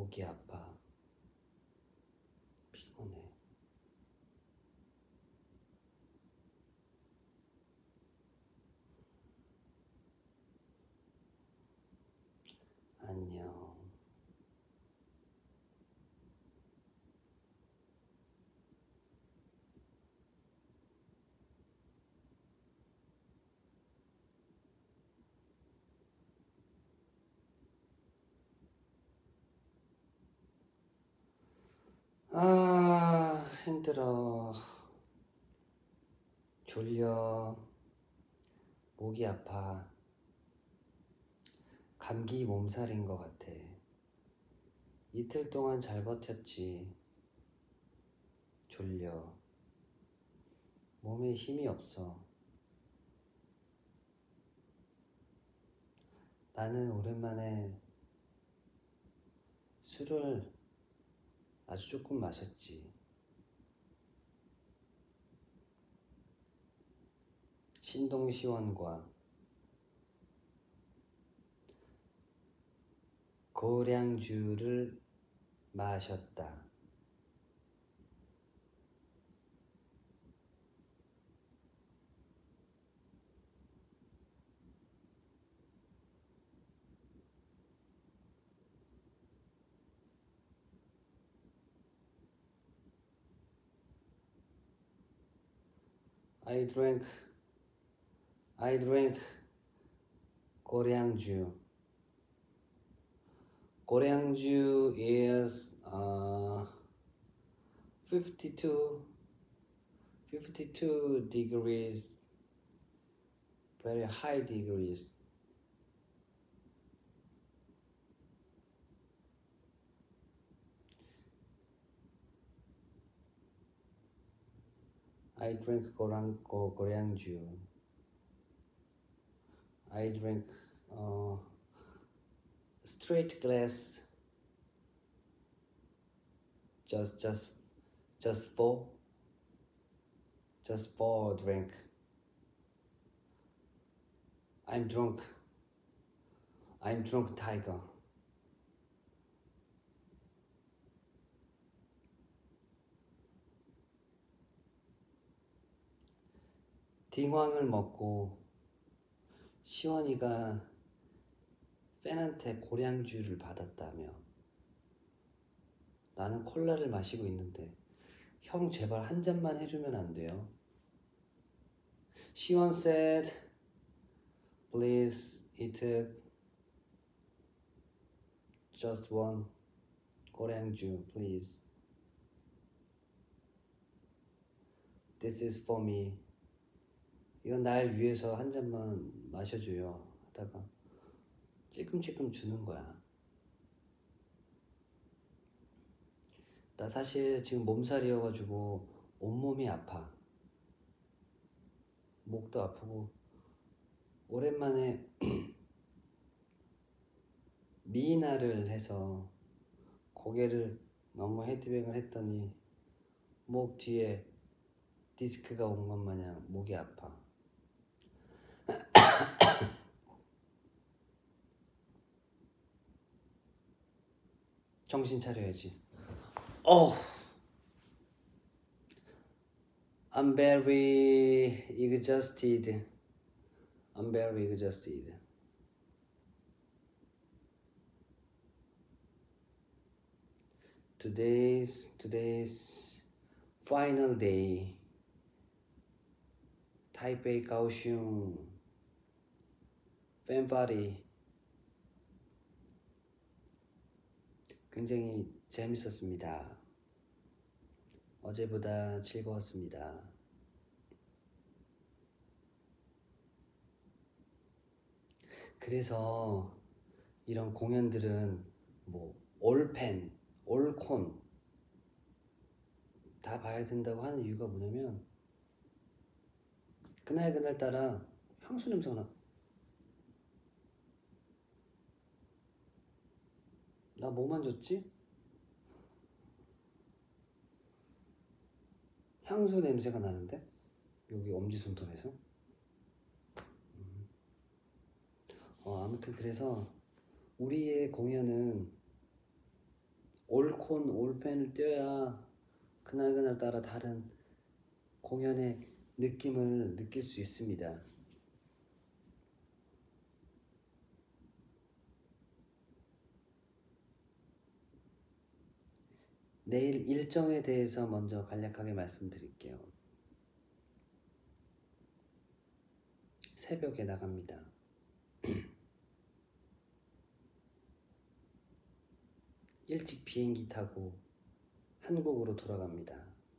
목이 아파. 피곤해. 안녕. 힘들어. 졸려. 목이 아파. 감기 몸살인 것 같아. 이틀 동안 잘 버텼지. 졸려. 몸에 힘이 없어. 나는 오랜만에 술을 아주 조금 마셨지. 신동시원과 고량주를 마셨다. I drank 고량주. 고량주 is 52 degrees, very high degrees. I drink 고량주. I drink straight glass. Just four drink. I'm drunk tiger. 딩왕을 먹고 시원이가 팬한테 고량주를 받았다며. 나는 콜라를 마시고 있는데 형 제발 한 잔만 해주면 안 돼요? 시원 said, please eat just one 고량주, please. This is for me. 이건 날 위해서 한 잔만 마셔줘요 하다가 찔끔찔끔 주는 거야. 나 사실 지금 몸살이어가지고 온몸이 아파. 목도 아프고 오랜만에 미나를 해서 고개를 너무 헤드뱅을 했더니 목 뒤에 디스크가 온 것 마냥 목이 아파. 정신 차려야지. I'm very exhausted. Today's final day. 타이베이 가오슝 팬파리 굉장히 재밌었습니다. 어제보다 즐거웠습니다. 그래서 이런 공연들은 뭐 올팬, 올콘 다 봐야 된다고 하는 이유가 뭐냐면 그날 따라 향수 냄새가 나. 나 뭐 만졌지? 향수 냄새가 나는데? 여기 엄지손톱에서? 아무튼 그래서 우리의 공연은 올콘 올펜을 뛰어야 그날 따라 다른 공연의 느낌을 느낄 수 있습니다. 내일 일정에 대해서 먼저 간략하게 말씀드릴게요. 새벽에 나갑니다. 일찍 비행기 타고 한국으로 돌아갑니다.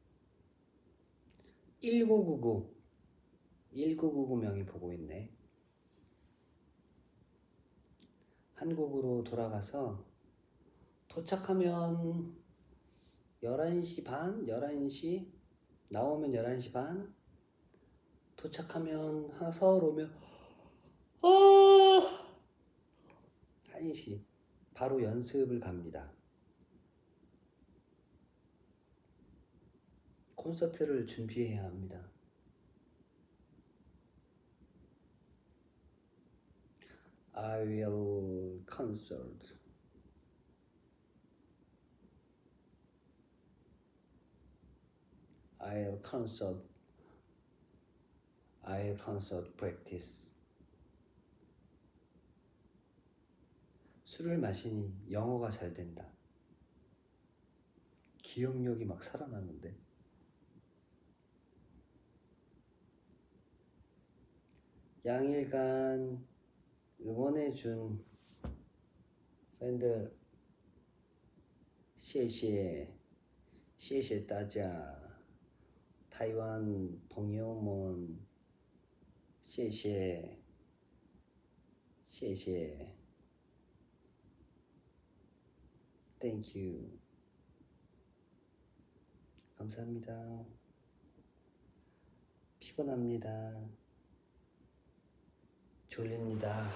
1999 명이 보고 있네. 한국으로 돌아가서 도착하면 11시 반? 11시? 나오면 11시 반? 도착하면 서울 오면 1시 바로 연습을 갑니다. 콘서트를 준비해야 합니다. I will concert. I'll concert practice. 술을 마시니 영어가 잘 된다. 기억력이 막 살아나는데. 양일간 응원해준 팬들 谢谢大家台湾朋友们谢谢 Thank you. 감사합니다. 피곤합니다. 졸립니다.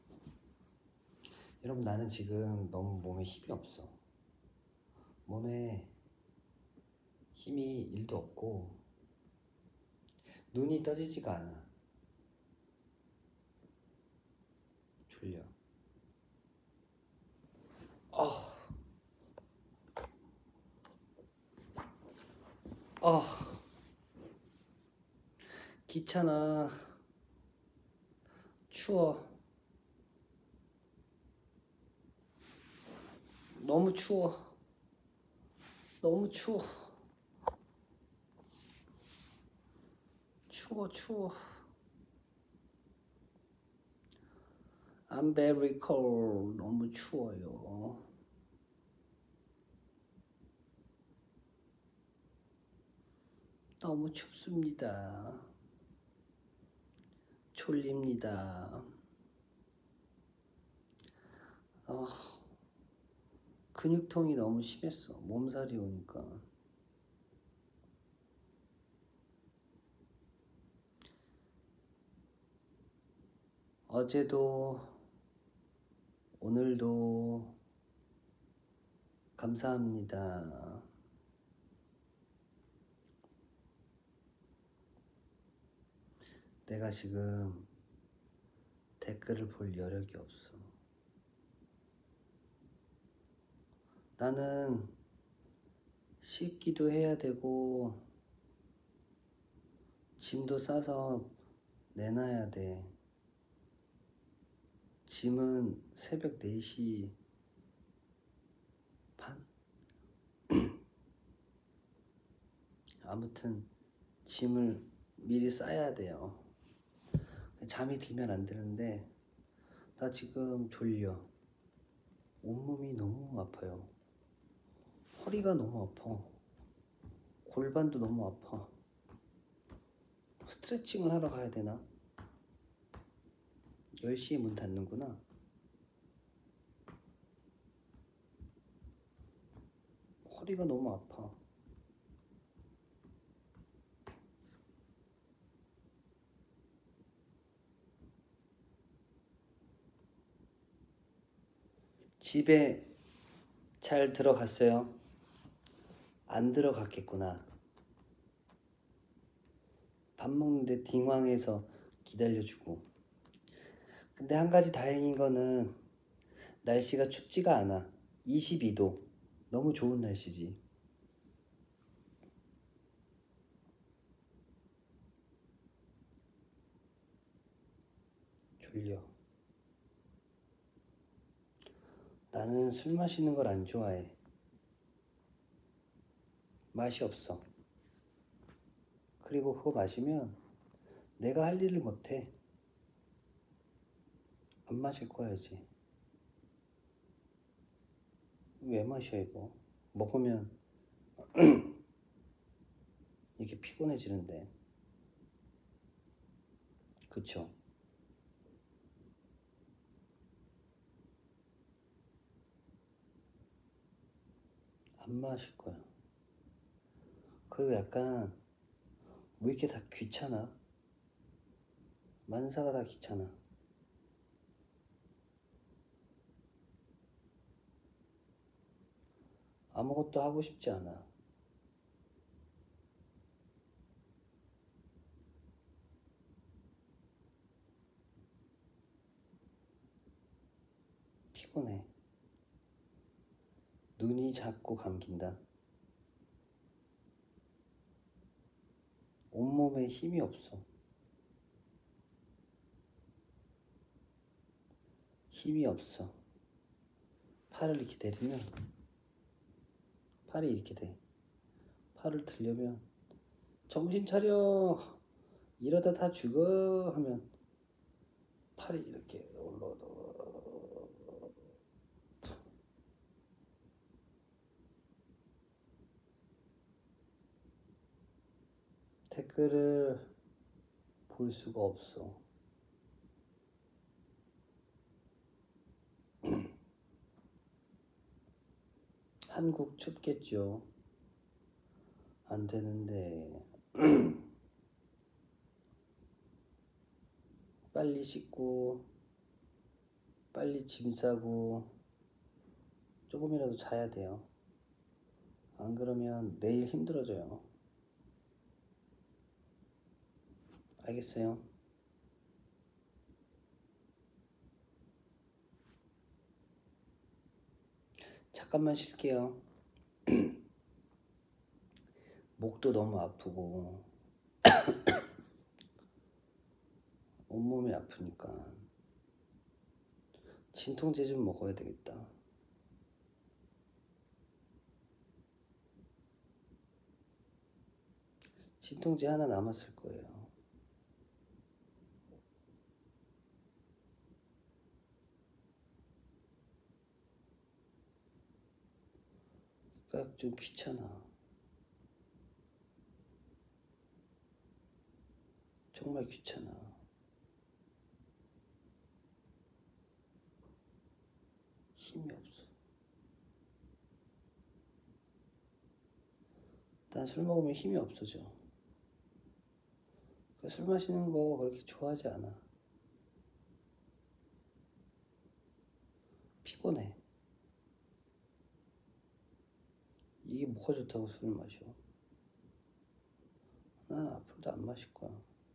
여러분, 나는 지금 너무 몸에 힘이 없어. 몸에 힘이 1도 없고 눈이 떠지지가 않아. 졸려. 귀찮아. 추워. 너무 추워. 너무 추워. 추워. I'm very cold. 너무 추워요. 너무 춥습니다. 졸립니다. 근육통이 너무 심했어. 몸살이 오니까. 어제도 오늘도 감사합니다. 내가 지금 댓글을 볼 여력이 없어. 나는 씻기도 해야 되고 짐도 싸서 내놔야 돼. 짐은 새벽 4시 반? 아무튼 짐을 미리 싸야 돼요. 잠이 들면 안 되는데 나 지금 졸려. 온몸이 너무 아파요. 허리가 너무 아파. 골반도 너무 아파. 스트레칭을 하러 가야 되나? 10시에 문 닫는구나. 허리가 너무 아파. 집에 잘 들어갔어요? 안 들어갔겠구나. 밥 먹는데 딩왕해서 기다려주고. 근데 한 가지 다행인 거는 날씨가 춥지가 않아. 22도. 너무 좋은 날씨지. 졸려. 나는 술 마시는 걸 안 좋아해. 맛이 없어. 그리고 그거 마시면 내가 할 일을 못해. 안 마실 거야 이제. 왜 마셔 이거? 먹으면 이렇게 피곤해지는데. 그쵸? 안 마실 거야. 그리고 약간 왜 이렇게 다 귀찮아? 만사가 다 귀찮아. 아무것도 하고 싶지 않아. 피곤해. 눈이 자꾸 감긴다. 온몸에 힘이 없어. 힘이 없어. 팔을 이렇게 내리면 팔이 이렇게 돼. 팔을 들려면 정신 차려. 이러다 다 죽어 하면 팔이 이렇게 올라도. 댓글을 볼 수가 없어. 한국 춥겠죠. 안 되는데. 빨리 씻고 빨리 짐 싸고 조금이라도 자야 돼요. 안 그러면 내일 힘들어져요. 알겠어요? 잠깐만 쉴게요. 목도 너무 아프고 온몸이 아프니까 진통제 좀 먹어야 되겠다. 진통제 하나 남았을 거예요. 그러니까 좀 귀찮아. 정말 귀찮아. 힘이 없어. 난 술 먹으면 힘이 없어져. 술 마시는 거 그렇게 좋아하지 않아. 피곤해. 이게 뭐가 좋다고 술을 마셔. 난 앞으로도 안 마실 거야.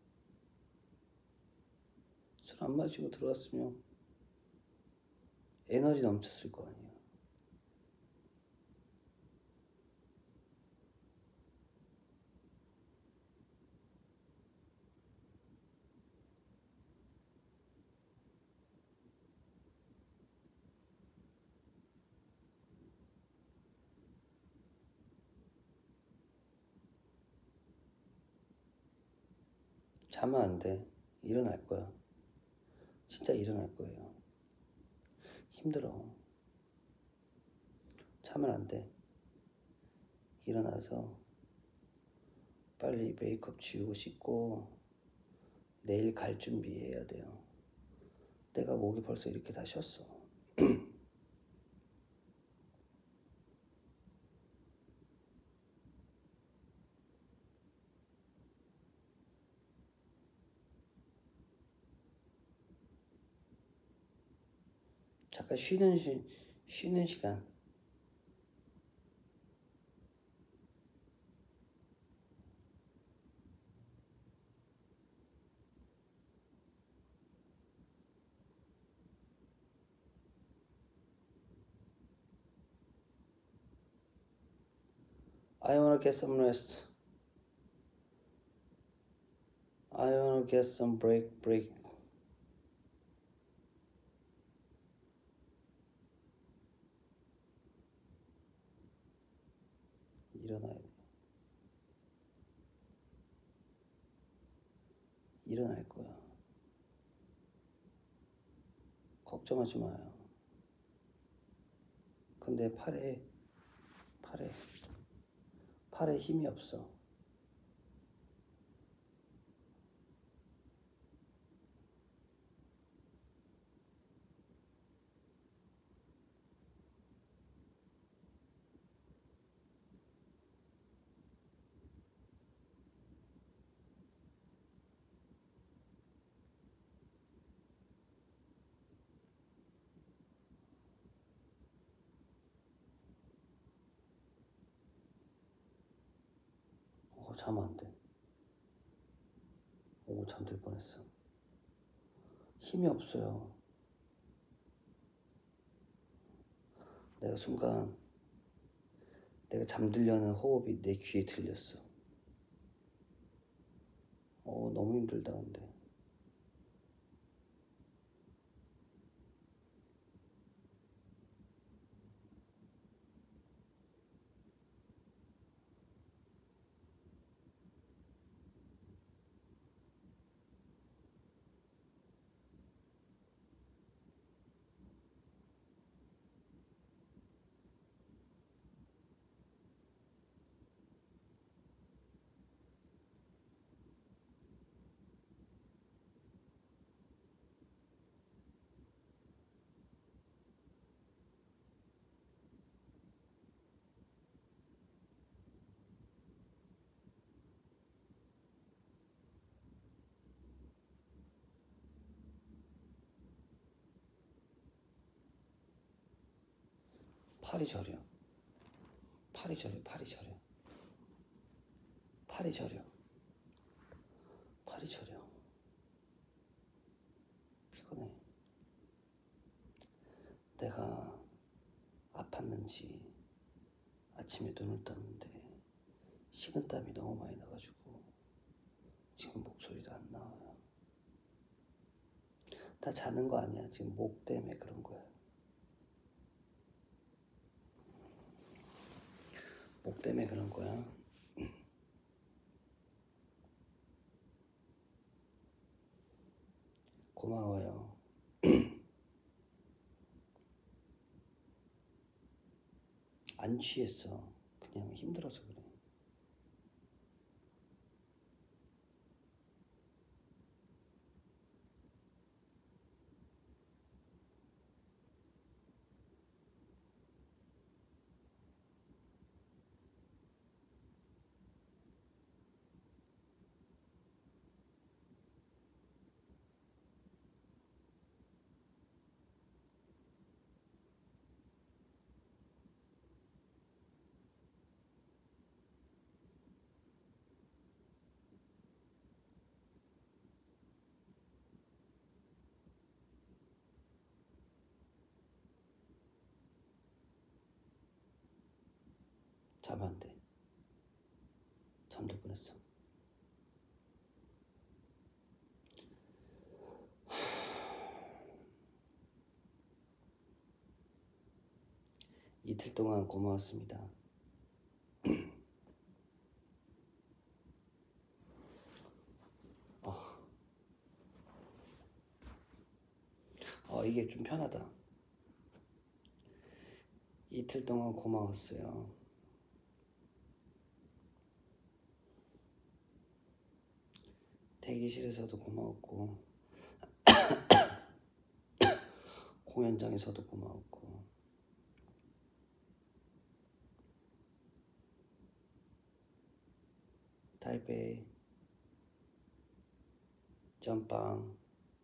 술 안 마시고 들어왔으면 에너지 넘쳤을 거 아니야. 자면 안 돼. 일어날 거야. 진짜 일어날 거예요. 힘들어. 자면 안 돼. 일어나서 빨리 메이크업 지우고 씻고 내일 갈 준비해야 돼요. 내가 목이 벌써 이렇게 다 쉬었어. 잠깐 쉬는 시간. I wanna get some rest. I wanna get some break. 일어나야 돼. 일어날 거야. 걱정하지 마요. 근데 팔에 힘이 없어. 자면 안 돼. 잠들 뻔했어. 힘이 없어요. 내가 순간 내가 잠들려는 호흡이 내 귀에 들렸어. 너무 힘들다 근데. 팔이 저려. 피곤해. 내가 아팠는지 아침에 눈을 떴는데 식은땀이 너무 많이 나가지고 지금 목소리도 안 나와요. 다 자는 거 아니야. 지금 목 때문에 그런 거야. 목 때문에 그런 거야. 고마워요. 안 취했어. 그냥 힘들어서 그래. 자면 안 돼. 잠들 뻔했어. 이틀 동안 고마웠습니다. 이게 좀 편하다. 이틀 동안 고마웠어요. 대기실에서도 고마웠고 공연장에서도 고마웠고 타이베이 점빵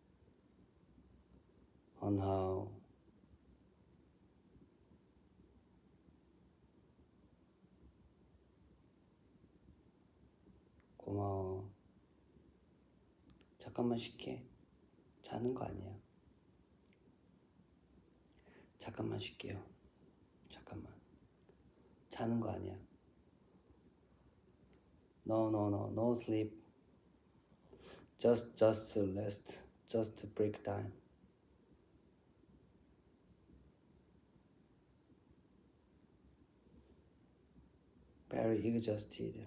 헌하오 고마워. 잠깐만 쉴게. 자는 거 아니야. 잠깐만 쉴게요. 잠깐만. 자는 거 아니야. No sleep. Just rest. Just break time. Very exhausted.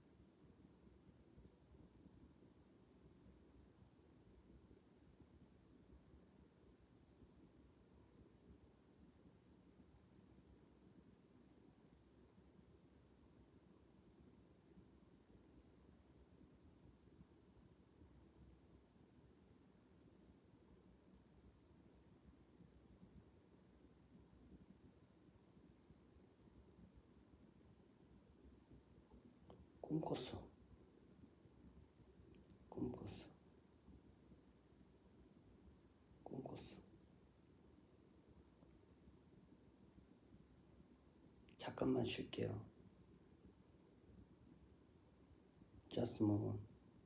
꿈꿨어. 꿈꿨어. 꿈꿨어. 잠깐만 쉴게요. Just a moment.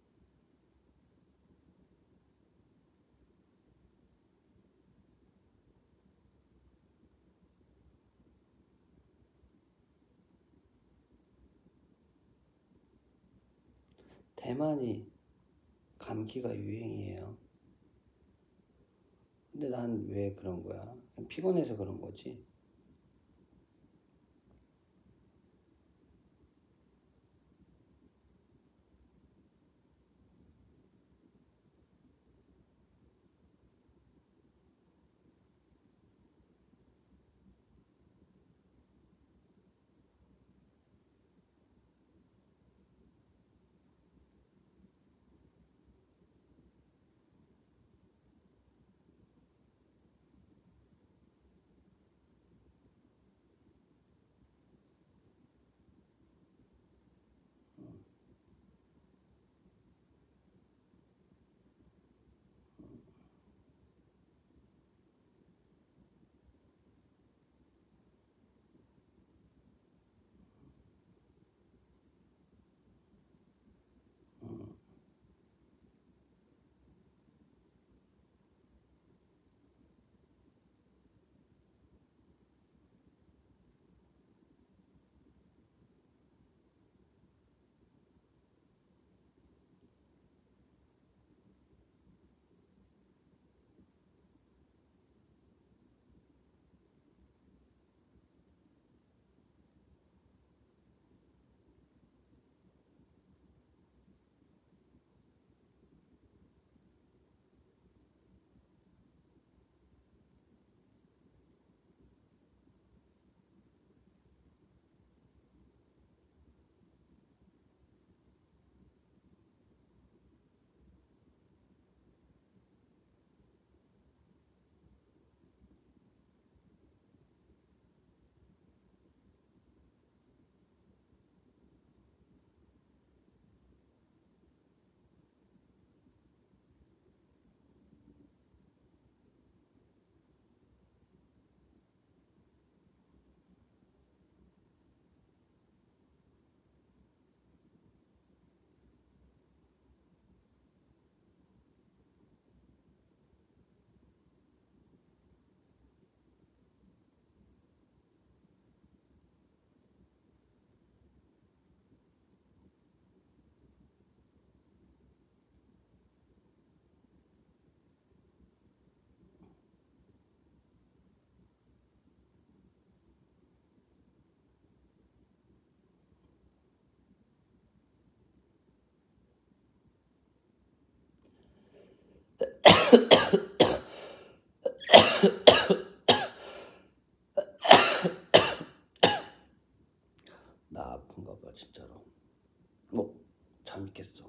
대만이 감기가 유행이에요. 근데 난 왜 그런 거야? 그냥 피곤해서 그런 거지. 나 아픈가 봐 진짜로. 잠 깼어.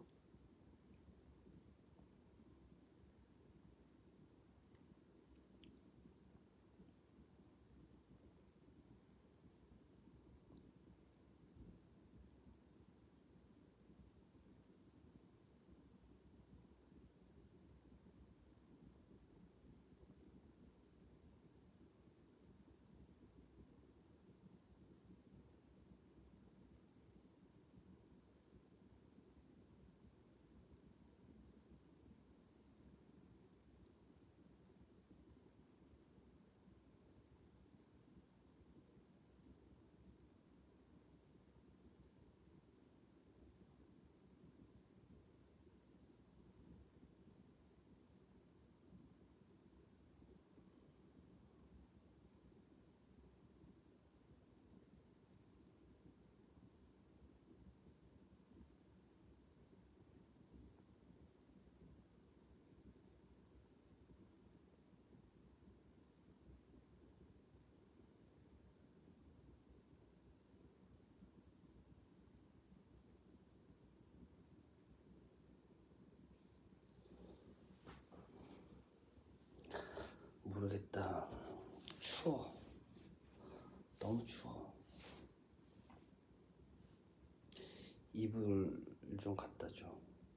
이불 좀 갖다 줘.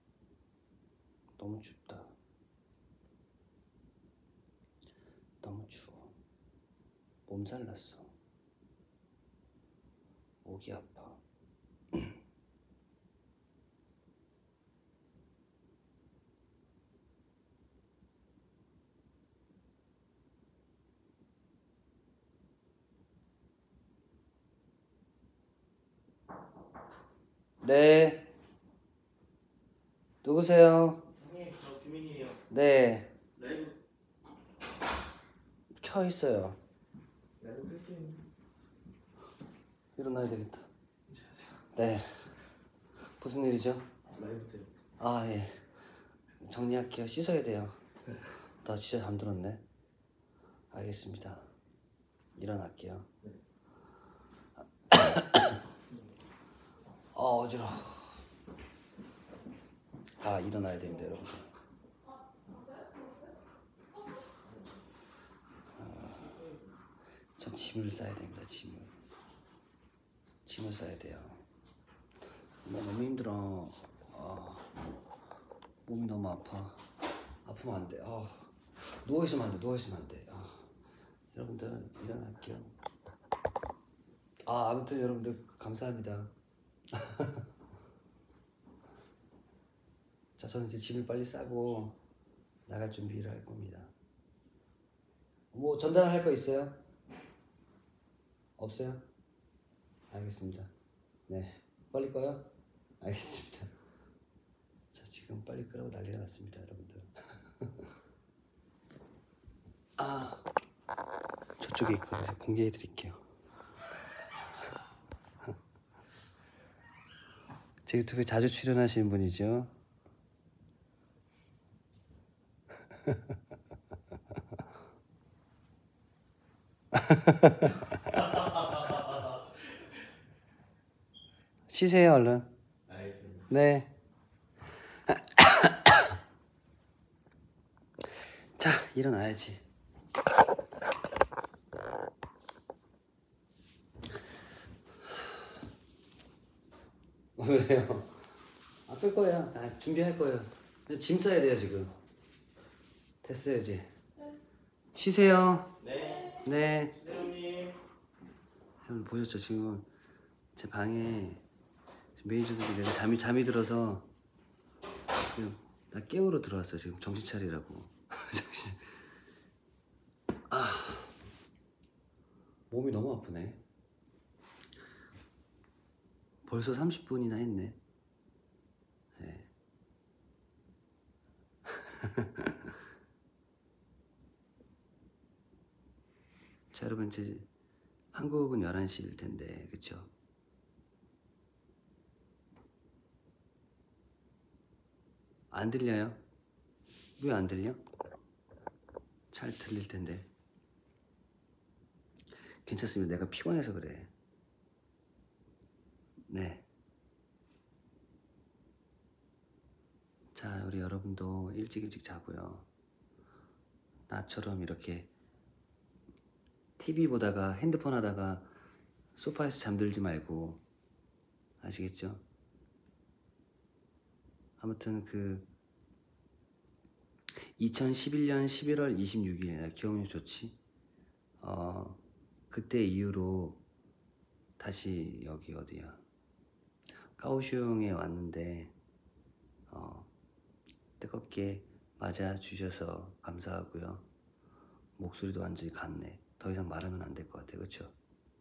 너무 춥다. 너무 추워. 몸살 났어. 목이 아파. 네. 누구세요? 형님, 저 규민이에요. 네. 라이브 켜 있어요. 라이브 끌게요. 일어나야 되겠다. 안녕하세요. 네. 무슨 일이죠? 라이브 때문에. 아, 예. 정리할게요. 씻어야 돼요. 나 진짜 잠들었네. 알겠습니다. 일어날게요. 네. 어지러워. 아, 일어나야 됩니다, 여러분. 전 짐을 싸야 됩니다, 짐을. 짐을 싸야 돼요. 나 너무 힘들어. 몸이 너무 아파. 아프면 안 돼. 누워있으면 안 돼, 누워있으면 안 돼. 여러분들, 일어날게요. 아무튼 여러분들, 감사합니다. 자, 저는 이제 짐을 빨리 싸고 나갈 준비를 할 겁니다. 뭐 전달할 거 있어요? 없어요? 알겠습니다. 네, 빨리 꺼요? 알겠습니다. 자, 지금 빨리 끄라고 난리가 났습니다, 여러분들. 저쪽에 있거든요. 공개해 드릴게요. 제 유튜브에 자주 출연하시는 분이죠. 쉬세요, 얼른. 알겠습니다. 네. 자, 일어나야지. 왜요? 끌 거예요. 준비할 거예요. 짐 싸야 돼요, 지금. 됐어요, 이제. 쉬세요. 네. 네. 형님. 여러분 보셨죠? 지금 제 방에 매니저들이 내가 잠이 들어서 지금 나 깨우러 들어왔어요. 지금 정신 차리라고. 몸이 너무 아프네. 벌써 30분이나 했네. 네. 자, 여러분 이제 한국은 11시일 텐데, 그쵸? 안 들려요? 왜 안 들려? 잘 들릴 텐데. 괜찮습니다. 내가 피곤해서 그래. 네. 자, 우리 여러분도 일찍 자고요. 나처럼 이렇게 TV 보다가 핸드폰 하다가 소파에서 잠들지 말고, 아시겠죠? 아무튼 2011년 11월 26일 기억력 좋지? 그때 이후로 다시 여기 어디야? 까오슝에 왔는데 뜨겁게 맞아주셔서 감사하고요. 목소리도 완전히 갔네. 더 이상 말하면 안 될 것 같아, 그쵸?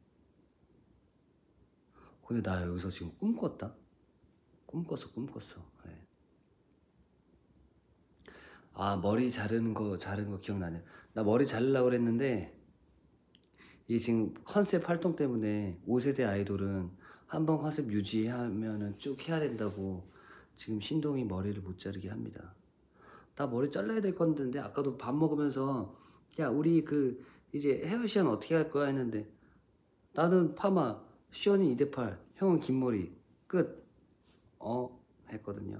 근데 나 여기서 지금 꿈 꿨다? 꿈 꿨어. 네. 머리 자르는 거 기억나네. 나 머리 자르려고 그랬는데 이게 지금 컨셉 활동 때문에 5세대 아이돌은 한번 컨셉 유지하면은 쭉 해야 된다고 지금 신동이 머리를 못 자르게 합니다. 나 머리 잘라야 될 건데 아까도 밥 먹으면서 야, 우리 이제 헤어 시연 어떻게 할 거야 했는데 나는 파마, 시연이 2대8, 형은 긴 머리 끝. 했거든요.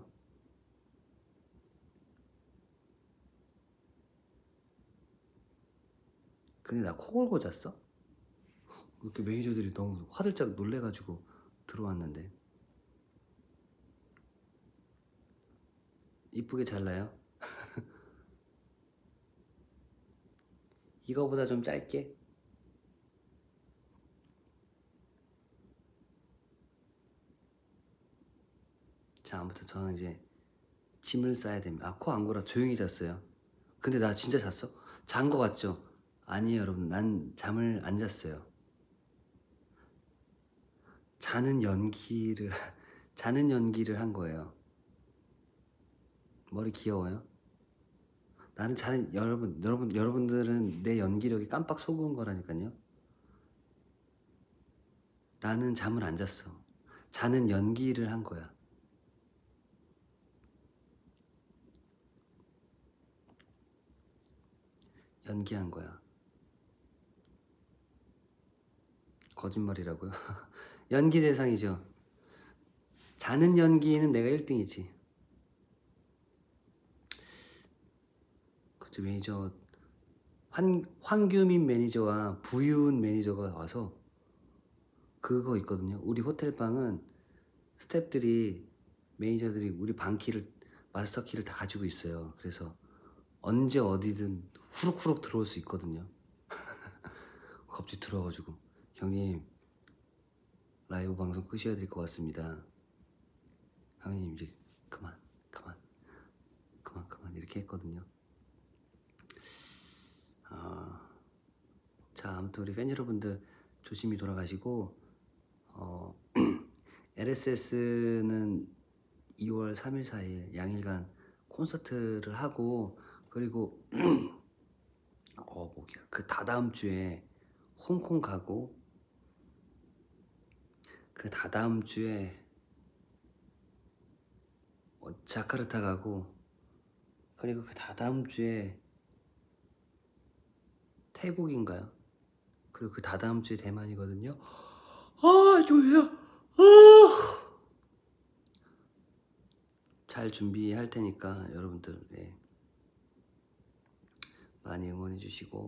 근데 나 코 골고 잤어? 이렇게 매니저들이 너무 화들짝 놀래가지고 들어왔는데 이쁘게 잘라요? 이거보다 좀 짧게? 자, 아무튼 저는 이제 짐을 싸야 됩니다. 아, 코 안 골아. 조용히 잤어요. 근데 나 진짜 잤어? 잔 거 같죠? 아니에요, 여러분. 난 잠을 안 잤어요. 자는 연기를 자는 연기를 한 거예요. 머리 귀여워요? 나는 자는 여러분들은 내 연기력이 깜빡 속은 거라니까요. 나는 잠을 안 잤어. 자는 연기를 한 거야. 연기한 거야. 거짓말이라고요? 연기 대상이죠. 자는 연기는 내가 1등이지. 그쵸, 매니저 황규민 매니저와 부윤 매니저가 와서 그거 있거든요. 우리 호텔방은 스태프들이 매니저들이 우리 방키를 마스터 키를 다 가지고 있어요. 그래서 언제 어디든 후룩후룩 들어올 수 있거든요. 갑자기 들어와가지고 형님 라이브 방송 끄셔야 될 것 같습니다. 형님 이제 그만 이렇게 했거든요. 자, 아무튼 우리 팬 여러분들 조심히 돌아가시고 LSS는 2월 3일 4일 양일간 콘서트를 하고, 그리고 뭐야, 그 다다음 주에 홍콩 가고, 그 다다음 주에 자카르타 가고, 그리고 그 다다음 주에 태국인가요? 그리고 그 다다음 주에 대만이거든요. 졸려. 잘 준비할 테니까 여러분들 많이 응원해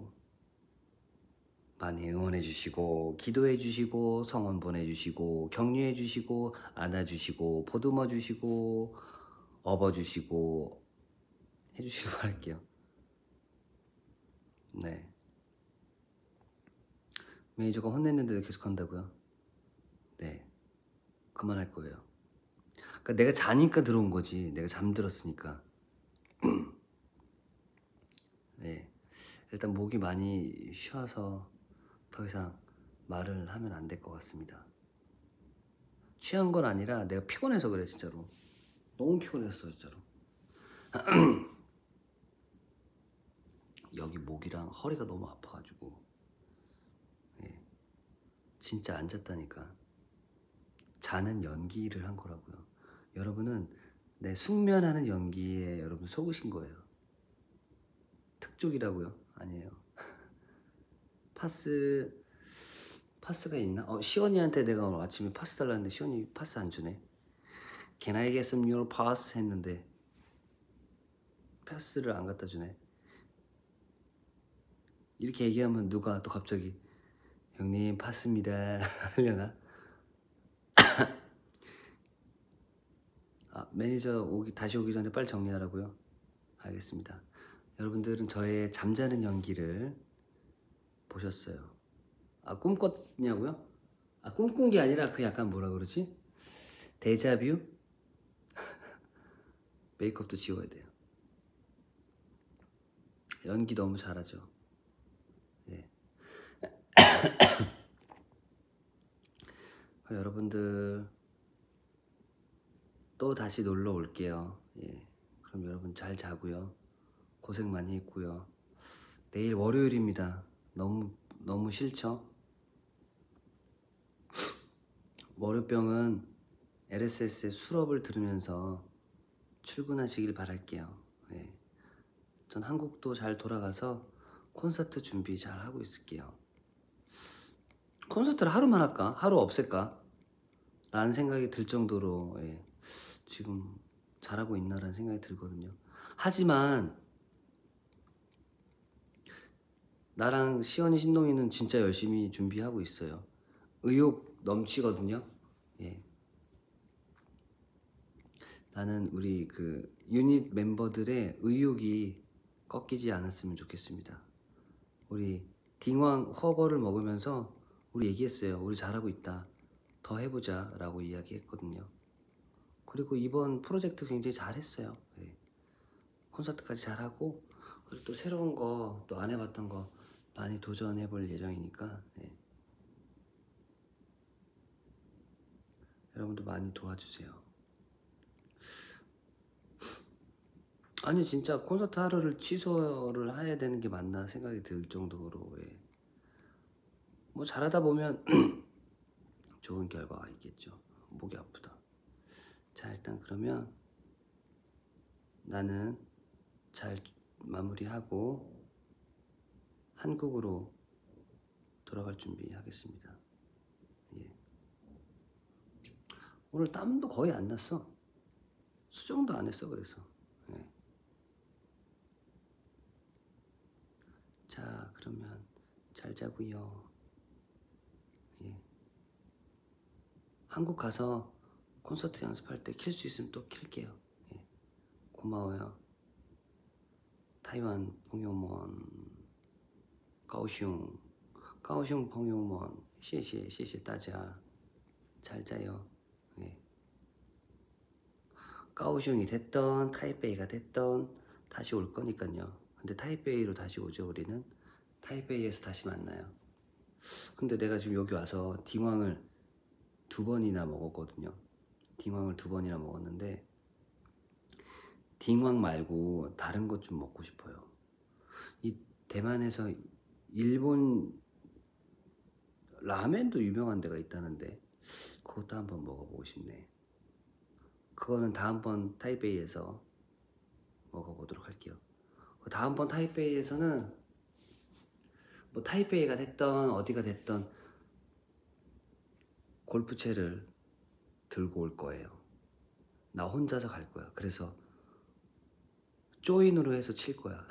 주시고 기도해 주시고 성원 보내 주시고 격려해 주시고 안아 주시고 보듬어 주시고 업어 주시고 해 주시길 바랄게요. 네. 매니저가 혼냈는데도 계속 한다고요? 네. 그만할 거예요. 그러니까 내가 자니까 들어온 거지. 내가 잠들었으니까. 네. 일단 목이 많이 쉬어서 더 이상 말을 하면 안 될 것 같습니다. 취한 건 아니라 내가 피곤해서 그래, 진짜로. 너무 피곤했어, 진짜로. 여기 목이랑 허리가 너무 아파가지고 진짜 안 잤다니까. 자는 연기를 한 거라고요. 여러분은 내 숙면하는 연기에 여러분 속으신 거예요. 특종이라고요? 아니에요. 파스가 있나? 시원이한테 내가 오늘 아침에 파스 달라는데 시원이 파스 안 주네. Can I get some your pass? 했는데 파스를 안 갖다 주네. 이렇게 얘기하면 누가 또 갑자기 형님 파스입니다 하려나? 매니저 다시 오기 전에 빨리 정리하라고요? 알겠습니다. 여러분들은 저의 잠자는 연기를 보셨어요. 꿈꿨냐고요? 꿈꾼 게 아니라 그 약간 뭐라 그러지? 데자뷰? 메이크업도 지워야 돼요. 연기 너무 잘하죠. 네. 여러분들 또 다시 놀러 올게요. 그럼 여러분 잘 자고요. 고생 많이 했고요. 내일 월요일입니다. 너무 싫죠? 월요병은 LSS의 수업을 들으면서 출근하시길 바랄게요. 전 한국도 잘 돌아가서 콘서트 준비 잘 하고 있을게요. 콘서트를 하루만 할까? 하루 없앨까? 라는 생각이 들 정도로 지금 잘하고 있나라는 생각이 들거든요. 하지만 나랑 시원이 신동이는 진짜 열심히 준비하고 있어요. 의욕 넘치거든요. 나는 우리 그 유닛 멤버들의 의욕이 꺾이지 않았으면 좋겠습니다. 우리 딩왕 허거를 먹으면서 우리 얘기했어요. 우리 잘하고 있다. 더 해보자 라고 이야기했거든요. 그리고 이번 프로젝트 굉장히 잘했어요. 네. 콘서트까지 잘하고 그리고 또 새로운 거 또 안 해봤던 거 많이 도전해 볼 예정이니까 네. 여러분도 많이 도와주세요. 아니 진짜 콘서트 하루를 취소를 해야 되는 게 맞나 생각이 들 정도로 예. 뭐 잘하다 보면 좋은 결과가 있겠죠. 목이 아프다. 자 일단 그러면 나는 잘 마무리하고 한국으로 돌아갈 준비하겠습니다. 예. 오늘 땀도 거의 안 났어. 수정도 안 했어. 그래서 예. 자 그러면 잘 자고요. 예. 한국 가서 콘서트 연습할 때 킬 수 있으면 또 킬게요. 예. 고마워요. 타이완朋友们 高雄 朋友们 谢谢大家. 잘 자요. 예. 가오슝이 됐던 타이베이가 됐던 다시 올 거니까요. 근데 타이베이로 다시 오죠. 우리는 타이베이에서 다시 만나요. 근데 내가 지금 여기 와서 딩왕을 2번이나 먹었거든요. 딩왕을 2번이나 먹었는데 딩왕 말고 다른 것 좀 먹고 싶어요. 이 대만에서 일본 라멘도 유명한 데가 있다는데 그것도 한번 먹어보고 싶네. 그거는 다음번 타이베이에서 먹어보도록 할게요. 다음번 타이베이에서는 뭐 타이베이가 됐던 어디가 됐던 골프채를 들고 올 거예요. 나 혼자서 갈 거야. 그래서 조인으로 해서 칠 거야.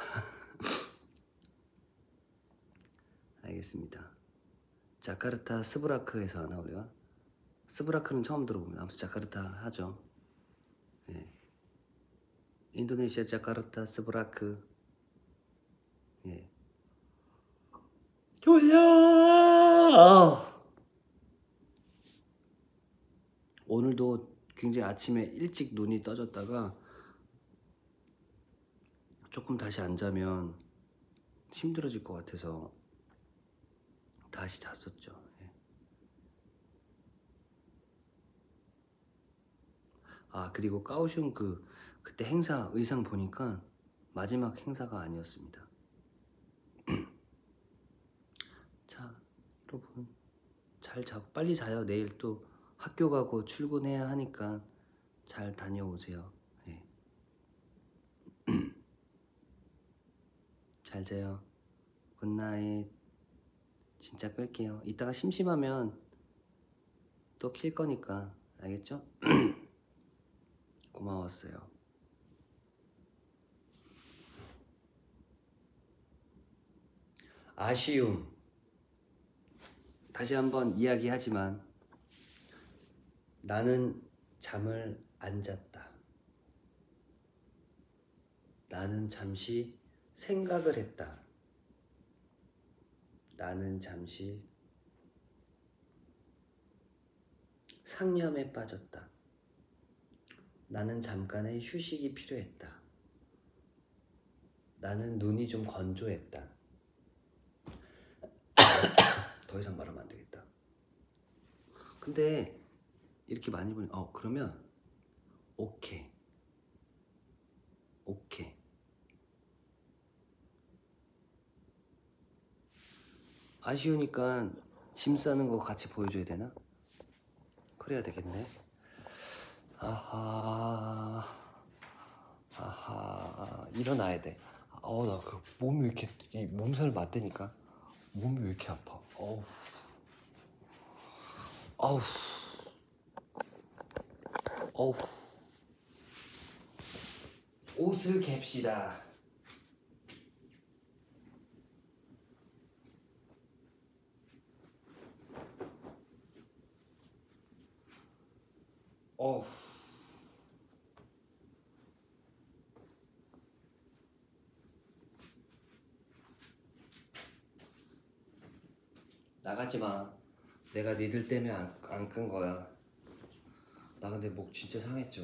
알겠습니다. 자카르타 스브라크에서 하나 우리가? 스브라크는 처음 들어봅니다. 아무튼 자카르타 하죠. 예. 인도네시아 자카르타 스브라크. 예. 졸려! 오늘도 굉장히 아침에 일찍 눈이 떠졌다가 조금 다시 안 자면 힘들어질 것 같아서 다시 잤었죠. 예. 아 그리고 까오슝 그때 행사 의상 보니까 마지막 행사가 아니었습니다. 자 여러분 잘 자고 빨리 자요. 내일 또 학교 가고 출근해야 하니까 잘 다녀오세요. 예. 잘 자요. 굿나잇. 진짜 끌게요. 이따가 심심하면 또 킬 거니까 알겠죠? 고마웠어요. 아쉬움. 다시 한번 이야기하지만 나는 잠을 안 잤다. 나는 잠시 생각을 했다. 나는 잠시 상념에 빠졌다. 나는 잠깐의 휴식이 필요했다. 나는 눈이 좀 건조했다. 더 이상 말하면 안 되겠다. 근데 이렇게 많이 보니 그러면 오케이. 아쉬우니까 짐 싸는 거 같이 보여줘야 되나? 그래야 되겠네. 아하 일어나야 돼. 나 그 몸이 왜 이렇게 이 몸살을 맞대니까 몸이 왜 이렇게 아파. 어우 옷을 갭시다. 어우 나가지 마. 내가 니들 때문에 안 끈 거야. 나 근데 목 진짜 상했죠.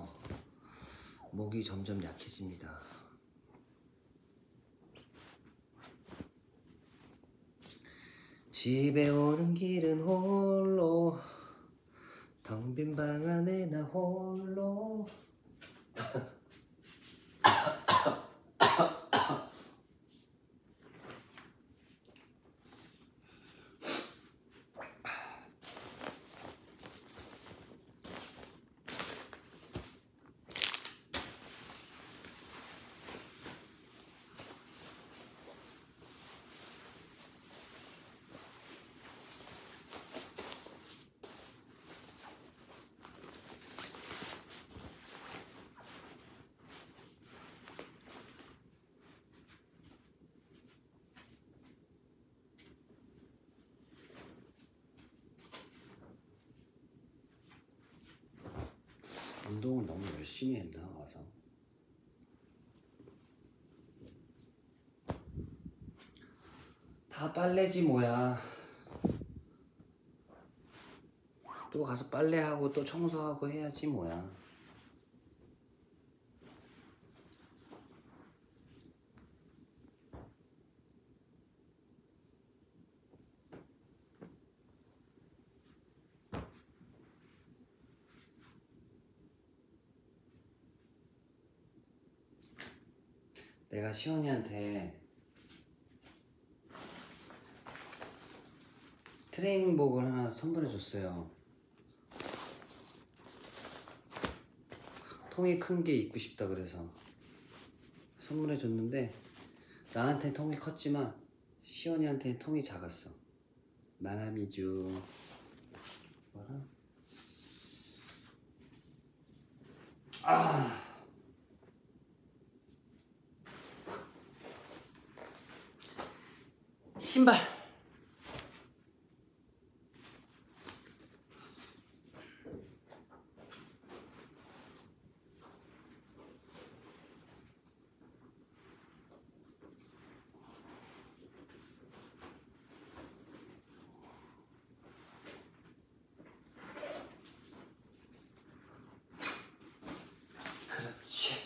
목이 점점 약해집니다. 집에 오는 길은 홀로, 텅 빈 방 안에 나 홀로. 운동을 너무 열심히 했나 와서. 다 빨래지 뭐야. 또 가서 빨래하고 또 청소하고 해야지 뭐야. 내가 시원이한테 트레이닝복을 하나 선물해 줬어요. 통이 큰 게 입고 싶다 그래서 선물해 줬는데, 나한테 통이 컸지만 시원이한테 통이 작았어. 망함이죠. 뭐라? 신발. 그렇지.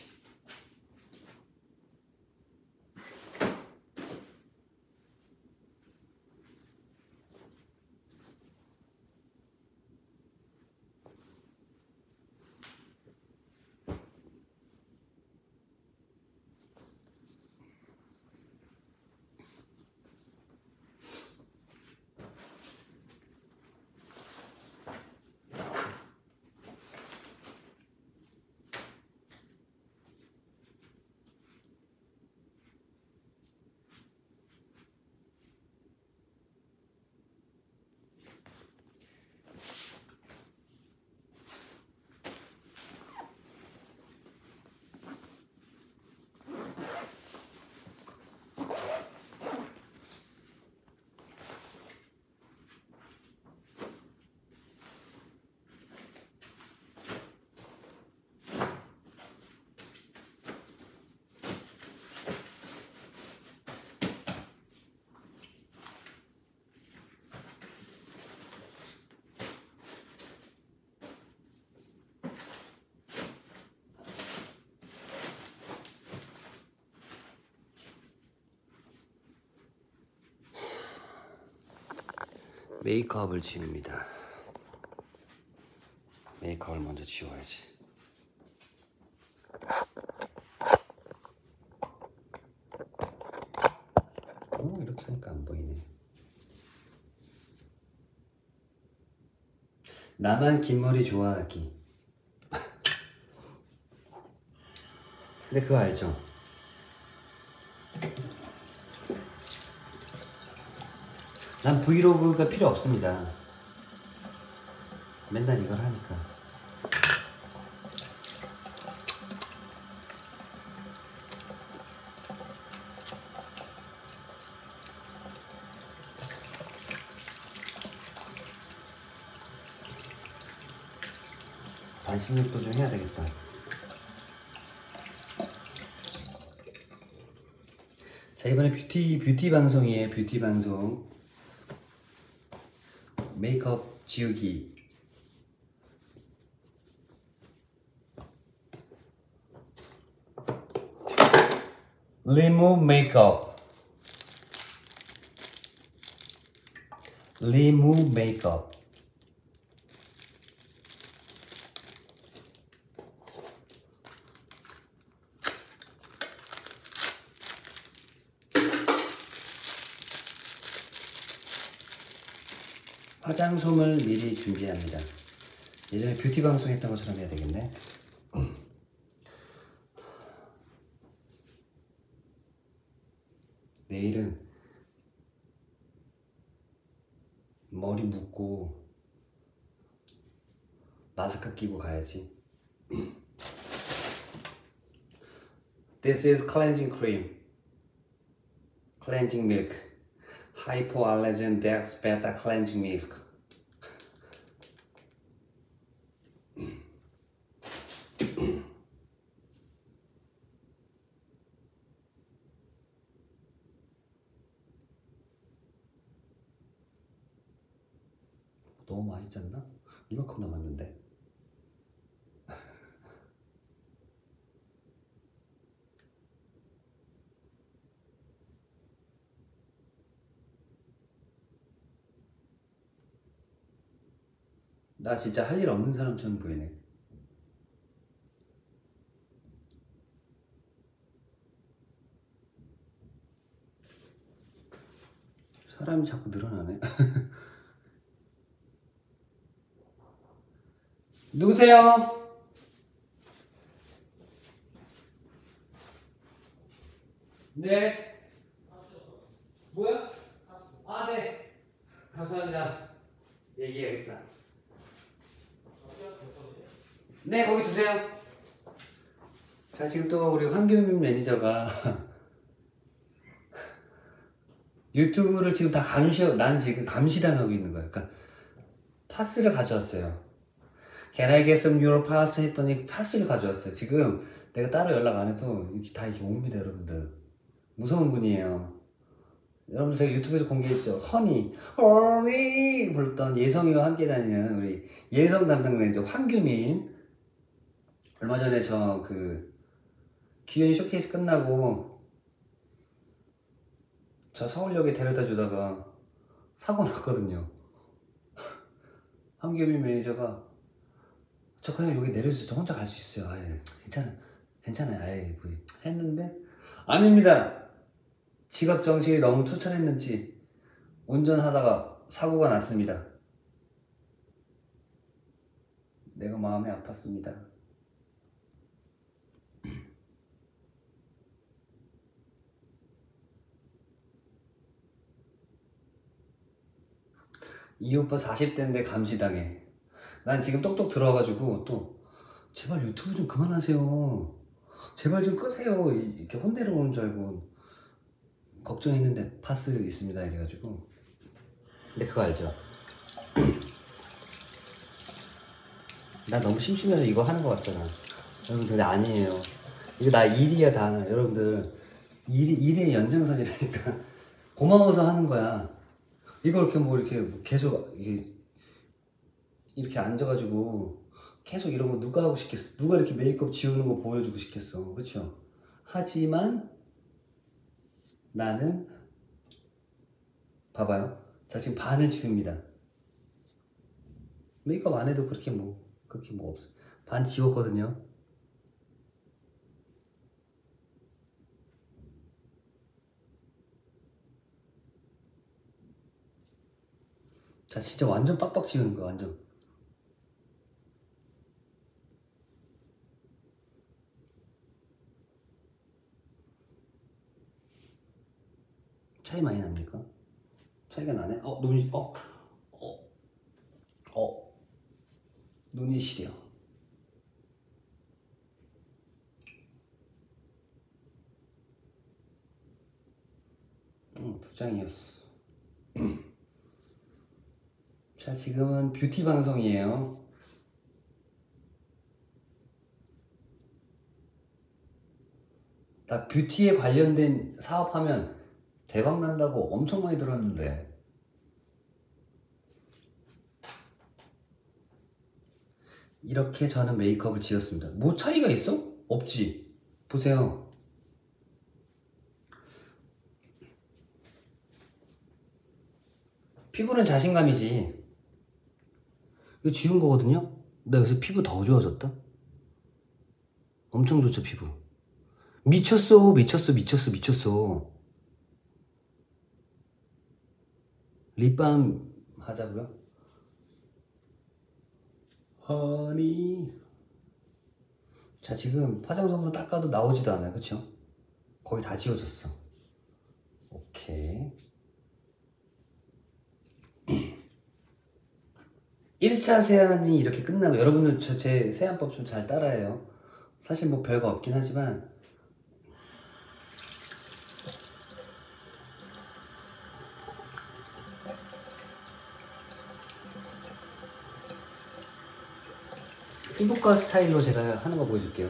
메이크업을 지웁니다. 메이크업을 먼저 지워야지. 이렇게 하니까 안 보이네. 나만 긴 머리 좋아하기. 근데 그거 알죠? 난 브이로그가 필요 없습니다. 맨날 이걸 하니까. 반신욕도 좀 해야 되겠다. 자, 이번에 뷰티 방송이에요. 뷰티 방송. 메이크업 지우기. Remove makeup. Remove makeup. 화장솜을 미리 준비합니다. 예전에 뷰티 방송 했던 것처럼 해야 되겠네. 내일은 머리 묶고 마스크 끼고 가야지. This is cleansing cream, cleansing milk, hypoallergen Dex Beta cleansing milk. 너무 많이 짰나? 이만큼 남았는데. 나 진짜 할 일 없는 사람처럼 보이네. 사람이 자꾸 늘어나네. 누구세요? 네. 뭐야? 아, 네. 감사합니다. 얘기해야겠다. 네, 거기 두세요. 자, 지금 또 우리 황규민 매니저가 유튜브를 지금 다 나는 지금 감시당하고 있는 거야. 그러니까 파스를 가져왔어요. Can I get some your pass? 했더니 파스를 가져왔어요. 지금 내가 따로 연락 안 해도 다 이렇게 옵니다, 여러분들. 무서운 분이에요. 여러분 제가 유튜브에서 공개했죠. 허니 불렀던 예성이와 함께 다니는 우리 예성 담당 매니저 황규민. 얼마 전에 저 그 기현이 쇼케이스 끝나고 저 서울역에 데려다 주다가 사고 났거든요. 황규민 매니저가 저 그냥 여기 내려주세요. 저 혼자 갈 수 있어요. 아예 괜찮아요. 아예 뭐 했는데 아닙니다. 지각 정신이 너무 투철했는지 운전하다가 사고가 났습니다. 내가 마음이 아팠습니다. 이 오빠 40대인데 감시당해. 난 지금 똑똑 들어와가지고 또 제발 유튜브 좀 그만하세요. 제발 좀 끄세요. 이렇게 혼내러 오는 줄 알고 걱정했는데 파스 있습니다 이래가지고. 근데 그거 알죠? 나 너무 심심해서 이거 하는 거 같잖아. 여러분 근데 아니에요. 이거 나 일이야 다. 여러분들 일의 연장선이라니까. 고마워서 하는 거야. 이거 이렇게 뭐 이렇게 계속 이렇게 앉아가지고 계속 이런 거 누가 하고 싶겠어? 누가 이렇게 메이크업 지우는 거 보여주고 싶겠어? 그쵸? 하지만 나는 봐봐요. 자 지금 반을 지웁니다. 메이크업 안 해도 그렇게 뭐 없어. 반 지웠거든요. 자 진짜 완전 빡빡 지우는 거야 완전. 차이 많이 납니까? 차이가 나네? 눈이 눈이 시려. 두 장이었어. 자 지금은 뷰티 방송이에요. 나 뷰티에 관련된 사업하면 대박 난다고 엄청 많이 들었는데 이렇게 저는 메이크업을 지었습니다. 뭐 차이가 있어? 없지. 보세요. 피부는 자신감이지. 이거 지운 거거든요. 나 요새 피부 더 좋아졌다. 엄청 좋죠, 피부. 미쳤어, 미쳤어, 미쳤어, 미쳤어. 립밤 하자고요? 허니. 자, 지금 화장솜으로 닦아도 나오지도 않아요, 그쵸? 거의 다 지워졌어. 오케이. 1차 세안이 이렇게 끝나고, 여러분들 제 세안법 좀 잘 따라해요. 사실 뭐 별거 없긴 하지만 피부과 스타일로 제가 하는 거 보여줄게요.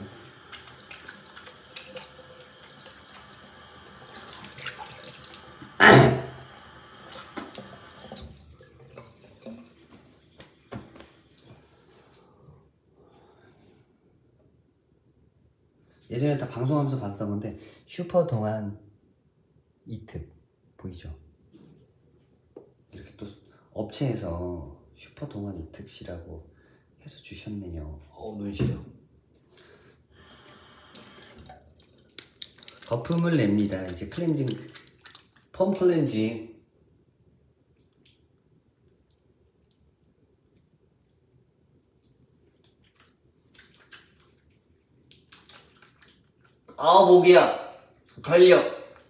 예전에 다 방송하면서 봤던 건데, 슈퍼 동안 이특 보이죠? 이렇게 또 업체에서 슈퍼 동안 이특씨라고 해서 주셨네요. 눈 시려. 거품을 냅니다. 이제 클렌징, 펌 클렌징. 목이야. 걸려.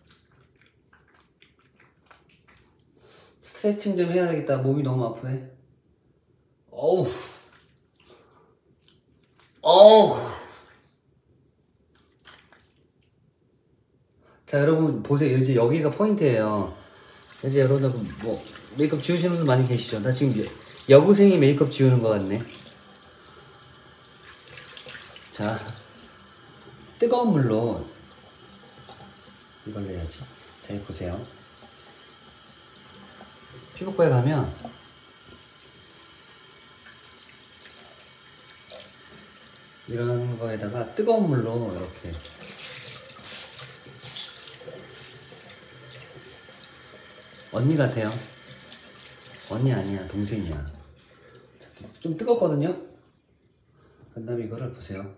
스트레칭 좀 해야 되겠다. 몸이 너무 아프네. 어우. 자, 여러분 보세요. 이제 여기가 포인트예요. 이제 여러분들 뭐 메이크업 지우시는 분들 많이 계시죠? 나 지금 여고생이 메이크업 지우는 것 같네. 자, 뜨거운 물로 이걸로 해야지. 자, 여기 보세요. 피부과에 가면 이런 거에다가 뜨거운 물로 이렇게 언니 같아요. 언니 아니야, 동생이야. 좀 뜨겁거든요. 그 다음에 이거를 보세요.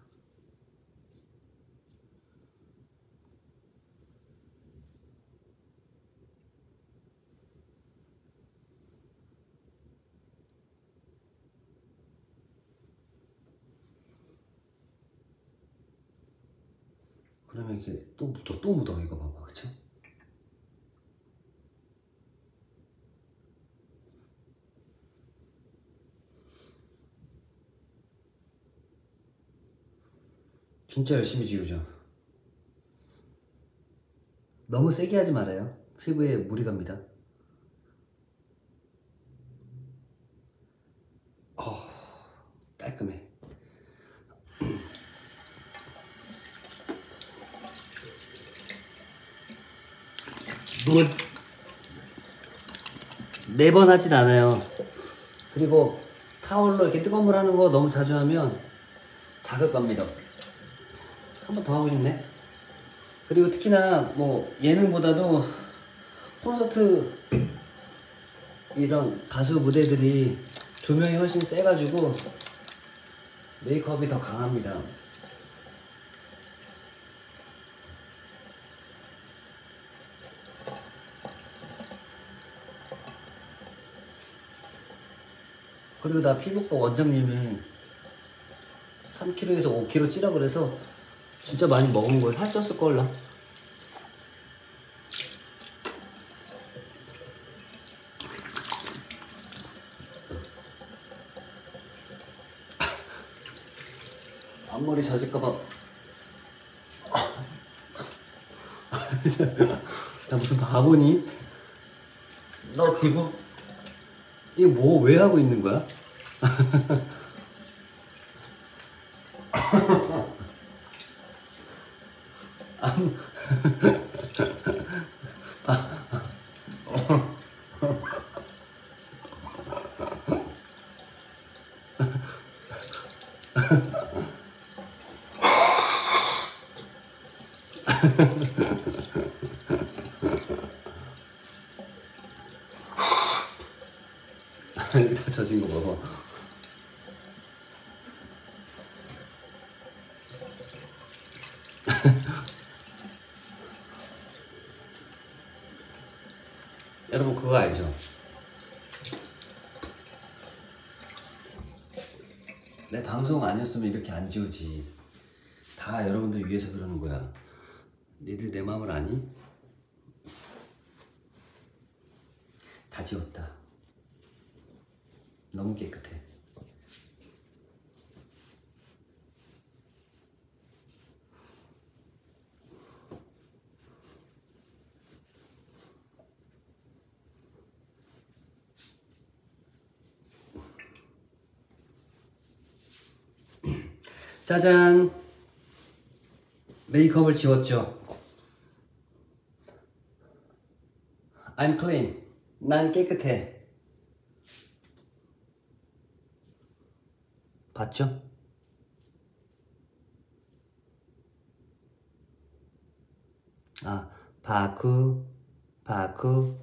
그러면 이렇게 또 묻어 이거 봐봐, 그쵸? 진짜 열심히 지우죠. 너무 세게 하지 말아요. 피부에 물이 갑니다. 깔끔해. 뭐 매번 하진 않아요. 그리고 타올로 이렇게 뜨거운 물 하는 거 너무 자주 하면 자극 갑니다. 한 번 더 하고 싶네. 그리고 특히나 뭐 예능보다도 콘서트 이런 가수 무대들이 조명이 훨씬 세가지고 메이크업이 더 강합니다. 그리고 나 피부과 원장님이 3kg에서 5kg 찌라 그래서 진짜 많이 먹은 거예요. 살쪘을 걸라. 앞머리 젖을까봐. 나 무슨 바보니? 너 지금 이거 뭐 왜 하고 있는 거야? 여기 다 젖은 거 봐봐. 여러분 그거 알죠? 내 방송 아니었으면 이렇게 안 지우지. 다 여러분들 위해서 그러는 거야. 니들 내 마음을 아니? 다 지웠다. 너무 깨끗해. 짜잔! 메이크업을 지웠죠. I'm clean. 난 깨끗해. 봤죠? 아, 바쿠, 바쿠.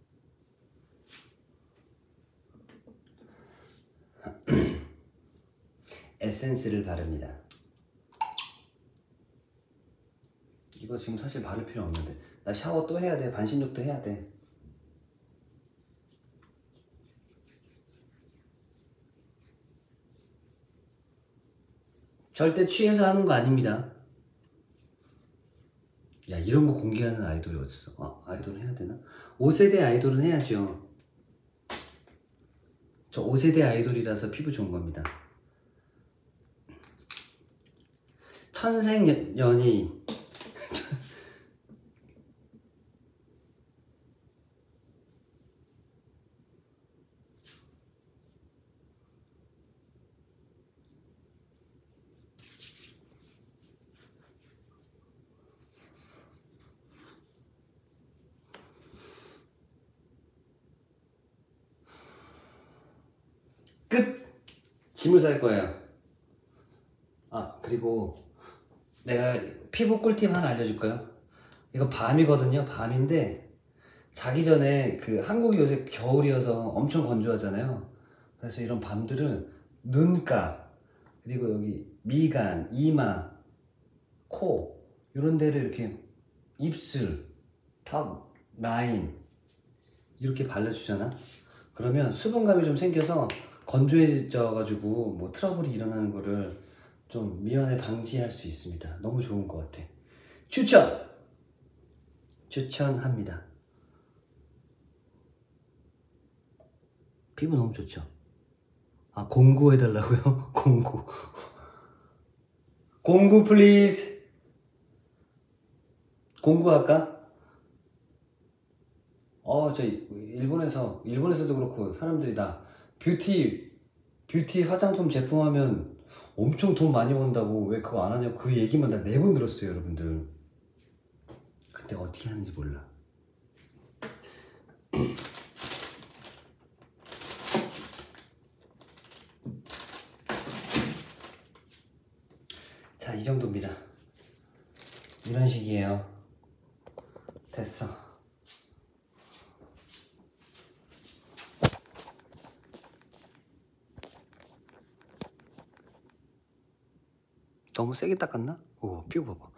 에센스를 바릅니다. 이거 지금 사실 바를 필요 없는데. 나 샤워 또 해야 돼. 반신욕도 해야 돼. 절대 취해서 하는 거 아닙니다. 야, 이런 거 공개하는 아이돌이 어딨어? 아, 아이돌은 해야 되나? 5세대 아이돌은 해야죠. 저 5세대 아이돌이라서 피부 좋은 겁니다. 천생연이 끝! 짐을 쌀 거예요. 아, 그리고 내가 피부 꿀팁 하나 알려줄까요? 이거 밤이거든요. 밤인데 자기 전에 그 한국이 요새 겨울이어서 엄청 건조하잖아요. 그래서 이런 밤들은 눈가 그리고 여기 미간, 이마, 코 이런 데를 이렇게 입술, 턱, 라인 이렇게 발라주잖아. 그러면 수분감이 좀 생겨서 건조해져 가지고 뭐 트러블이 일어나는 거를 좀 미연에 방지할 수 있습니다. 너무 좋은 것 같아. 추천합니다. 피부 너무 좋죠? 아, 공구 해달라고요? 공구 플리즈. 공구 할까? 저 일본에서도 그렇고 사람들이 다 뷰티 화장품 제품 하면 엄청 돈 많이 번다고 왜 그거 안 하냐고 그 얘기만 나 4번 들었어요, 여러분들. 근데 어떻게 하는지 몰라. 자, 이 정도입니다. 이런 식이에요. 됐어. 너무 세게 닦았나? 오, 피부 봐봐.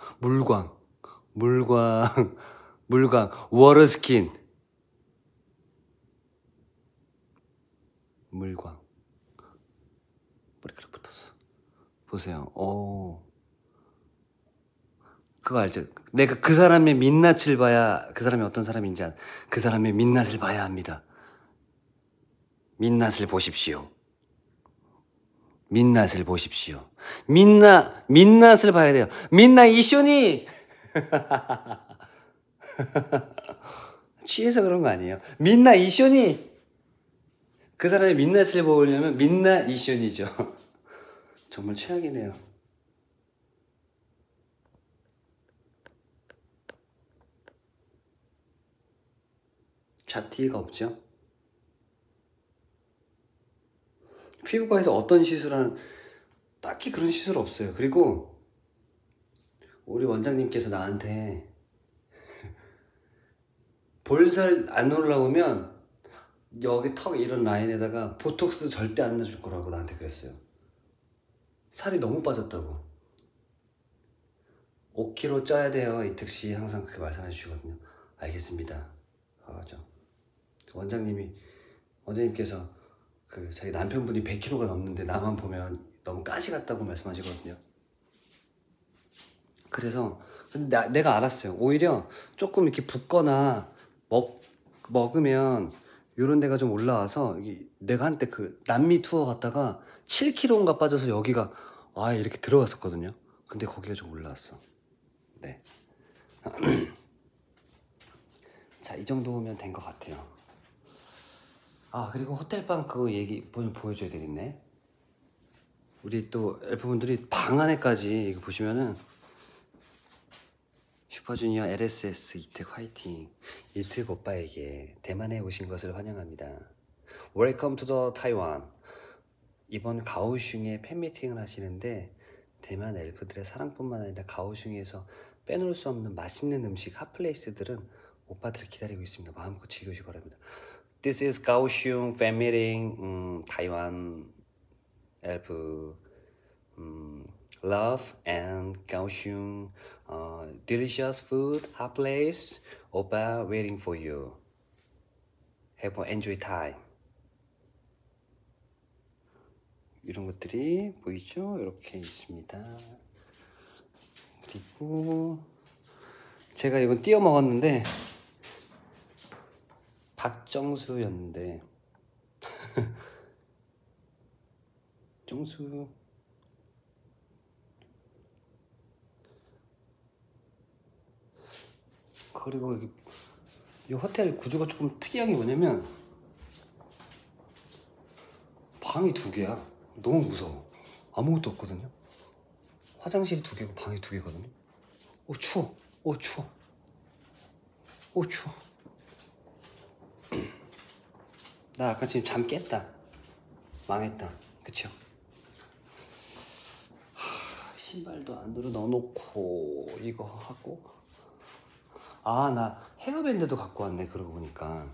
물광, 워터스킨. 물광. 머리카락 붙었어. 보세요. 오. 그거 알죠? 내가 그 사람의 민낯을 봐야 그 사람이 어떤 사람인지 그 사람의 민낯을 봐야 합니다. 민낯을 보십시오. 민낯을 보십시오. 민낯을 봐야 돼요. 민낯 이쇼니! 취해서 그런 거 아니에요. 민낯 이쇼니! 그 사람의 민낯을 보려면 민낯 이쇼니죠. 정말 최악이네요. 잡티가 없죠? 피부과에서 어떤 시술하는 딱히 그런 시술 없어요. 그리고 우리 원장님께서 나한테 볼살 안 올라오면 여기 턱 이런 라인에다가 보톡스 절대 안 넣어줄 거라고 나한테 그랬어요. 살이 너무 빠졌다고. 5kg 쪄야 돼요, 이특씨. 항상 그렇게 말씀해 주시거든요. 알겠습니다. 맞아. 원장님께서 그 자기 남편분이 100kg가 넘는데 나만 보면 너무 가시 같다고 말씀하시거든요. 그래서 근데 내가 알았어요. 오히려 조금 이렇게 붓거나 먹으면 요런 데가 좀 올라와서 내가 한때 그 남미 투어 갔다가 7kg인가 빠져서 여기가 이렇게 들어갔었거든요. 근데 거기가 좀 올라왔어. 네. 자, 이 정도면 된 것 같아요. 그리고 호텔방 그거 얘기 보여줘야 되겠네. 우리 또 엘프분들이 방 안에까지 이거 보시면은 슈퍼주니어 LSS 이특 화이팅. 이특 오빠에게 대만에 오신 것을 환영합니다. Welcome to the Taiwan. 이번 가오슝에 팬미팅을 하시는데 대만 엘프들의 사랑뿐만 아니라 가오슝에서 빼놓을 수 없는 맛있는 음식 핫플레이스들은 오빠들을 기다리고 있습니다. 마음껏 즐겨주시기 바랍니다. This is Kaohsiung fan meeting, Taiwan elf love and Kaohsiung delicious food, hot place, 오빠 waiting for you. Have an enjoy time. 이런 것들이 보이죠? 이렇게 있습니다. 그리고 제가 이건 띄워 먹었는데 박정수였는데 정수 그리고 이 호텔 구조가 조금 특이한 게 뭐냐면 방이 2개야. 너무 무서워. 아무것도 없거든요. 화장실이 2개고 방이 2개거든요. 추워. 추워. 추워. 나 아까 지금 잠 깼다. 망했다. 그쵸? 신발도 안으로 넣어놓고 이거 하고 나 헤어밴드도 갖고 왔네. 그러고 보니까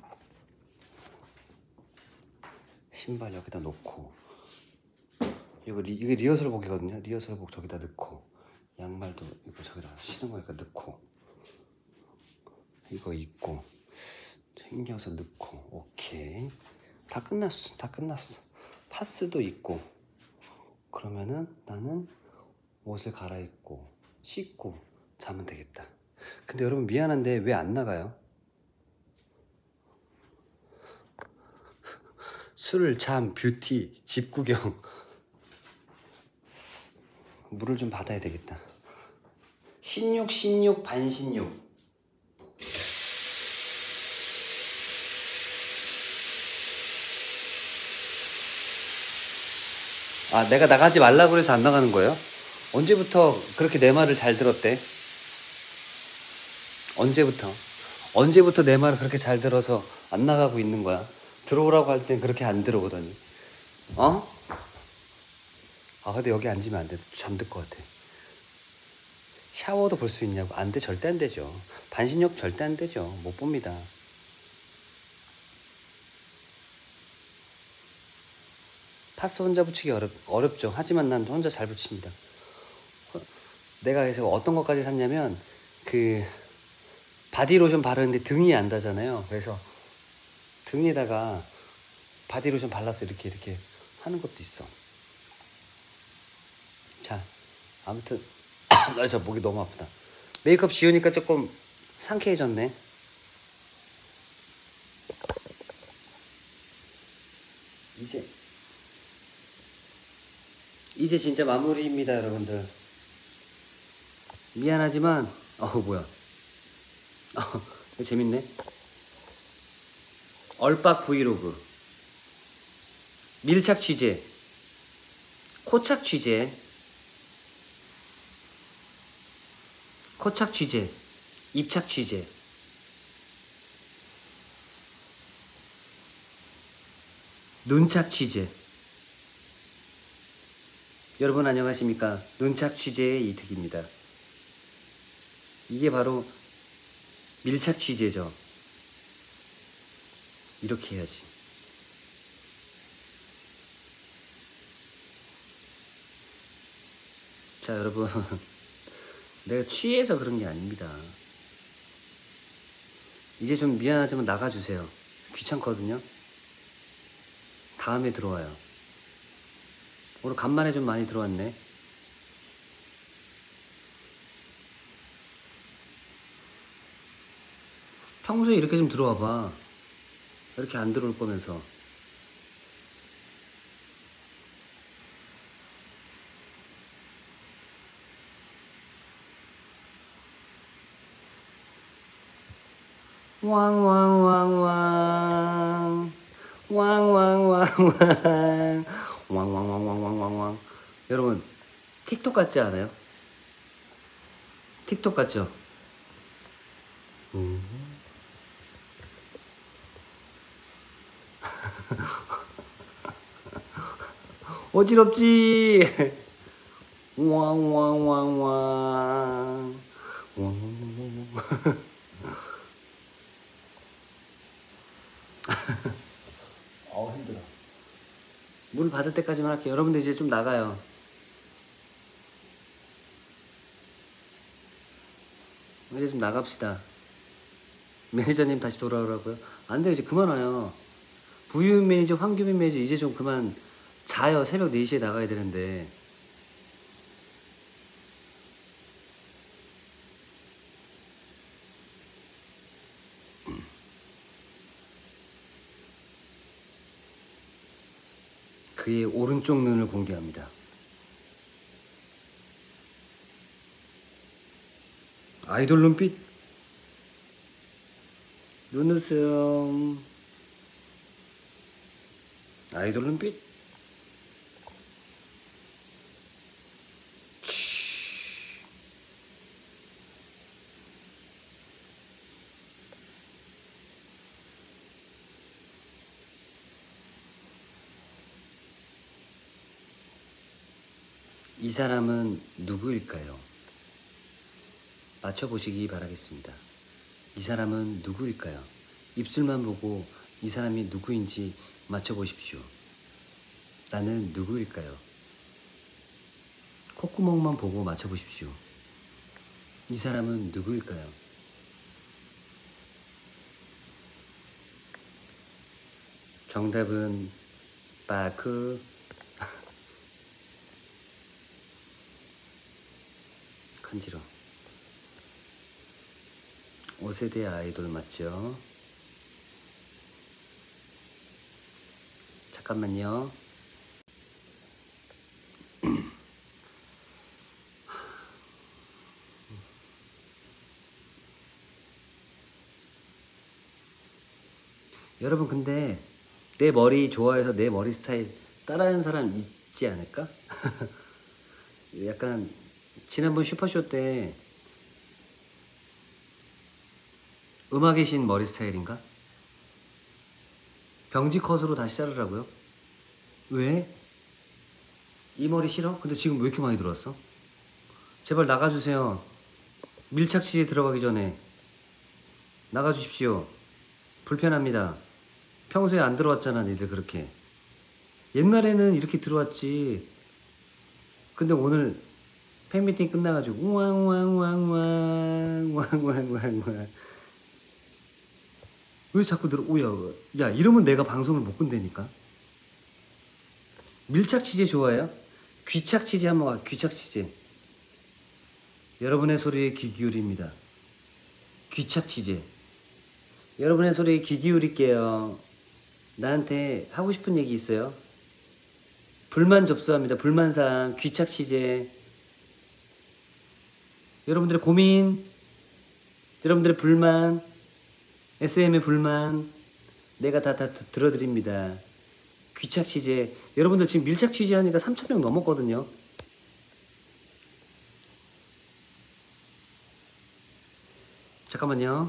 신발 여기다 놓고 이게 리허설복이거든요. 리허설복 저기다 넣고 양말도 이거 저기다 신은 거니까 넣고 이거 입고 챙겨서 넣고 오케이. 다 끝났어. 파스도 있고 그러면은 나는 옷을 갈아입고 씻고 자면 되겠다. 근데 여러분 미안한데 왜 안 나가요? 술, 잠, 뷰티, 집 구경 물을 좀 받아야 되겠다. 신육, 반신육. 내가 나가지 말라고 그래서 안 나가는 거예요? 언제부터 그렇게 내 말을 잘 들었대? 언제부터 내 말을 그렇게 잘 들어서 안 나가고 있는 거야? 들어오라고 할 땐 그렇게 안 들어오더니 근데 여기 앉으면 안 돼. 잠들 것 같아. 샤워도 볼 수 있냐고? 안 돼. 절대 안 되죠. 반신욕 절대 안 되죠. 못 봅니다. 파스 혼자 붙이기 어렵죠. 하지만 난 혼자 잘 붙입니다. 내가 그래서 어떤 것까지 샀냐면 그 바디로션 바르는데 등이 안 닿잖아요. 그래서 등에다가 바디로션 발라서 이렇게 하는 것도 있어. 자, 아무튼 나 저 목이 너무 아프다. 메이크업 지우니까 조금 상쾌해졌네. 이제 진짜 마무리입니다, 여러분들. 미안하지만 뭐야. 이거 재밌네. 얼빡 브이로그, 밀착 취재, 코착 취재, 입착 취재, 눈착 취재. 여러분 안녕하십니까? 눈착 취재의 이특입니다. 이게 바로 밀착 취재죠. 이렇게 해야지. 자, 여러분. 내가 취해서 그런 게 아닙니다. 이제 좀 미안하지만 나가주세요. 귀찮거든요. 다음에 들어와요. 오늘 간만에 좀 많이 들어왔네. 평소에 이렇게 좀 들어와봐. 이렇게 안 들어올 거면서. 왕왕왕왕 왕왕왕왕 왕왕왕왕왕왕. 여러분 틱톡 같지 않아요? 틱톡 같죠? 어지럽지? 왕왕왕왕 왕왕왕왕. 힘들어. 물 받을 때까지만 할게요. 여러분들 이제 좀 나가요. 이제 좀 나갑시다. 매니저님 다시 돌아오라고요? 안 돼요. 이제 그만 와요. 부유민 매니저, 황규민 매니저 이제 좀 그만 자요. 새벽 4시에 나가야 되는데. 그의 오른쪽 눈을 공개합니다. 아이돌 눈빛. 눈웃음. 아이돌 눈빛. 치. 이 사람은 누구일까요? 맞춰보시기 바라겠습니다. 이 사람은 누구일까요? 입술만 보고 이 사람이 누구인지 맞춰보십시오. 나는 누구일까요? 콧구멍만 보고 맞춰보십시오. 이 사람은 누구일까요? 정답은 빠크. 간지러. 5세대 아이돌 맞죠? 잠깐만요. 여러분 근데 내 머리 좋아해서 내 머리 스타일 따라하는 사람 있지 않을까? 약간 지난번 슈퍼쇼 때 음악의 신 머리 스타일인가? 병지 컷으로 다시 자르라고요? 왜? 이 머리 싫어? 근데 지금 왜 이렇게 많이 들어왔어? 제발 나가주세요. 밀착취에 들어가기 전에 나가주십시오. 불편합니다. 평소에 안 들어왔잖아 니들 그렇게. 옛날에는 이렇게 들어왔지. 근데 오늘 팬미팅 끝나가지고 우왕왕왕왕 왕왕왕왕. 왜 자꾸 들어? 오야, 야 이러면 내가 방송을 못 끝내니까. 밀착 취재 좋아해요? 귀착 취재 한번 와. 귀착 취재. 여러분의 소리에 귀 기울입니다. 귀착 취재. 여러분의 소리에 귀 기울일게요. 나한테 하고 싶은 얘기 있어요? 불만 접수합니다. 불만사항, 귀착 취재. 여러분들의 고민, 여러분들의 불만, SM의 불만 내가 다 들어드립니다. 귀착 취재. 여러분들 지금 밀착 취재하니까 3,000명 넘었거든요. 잠깐만요.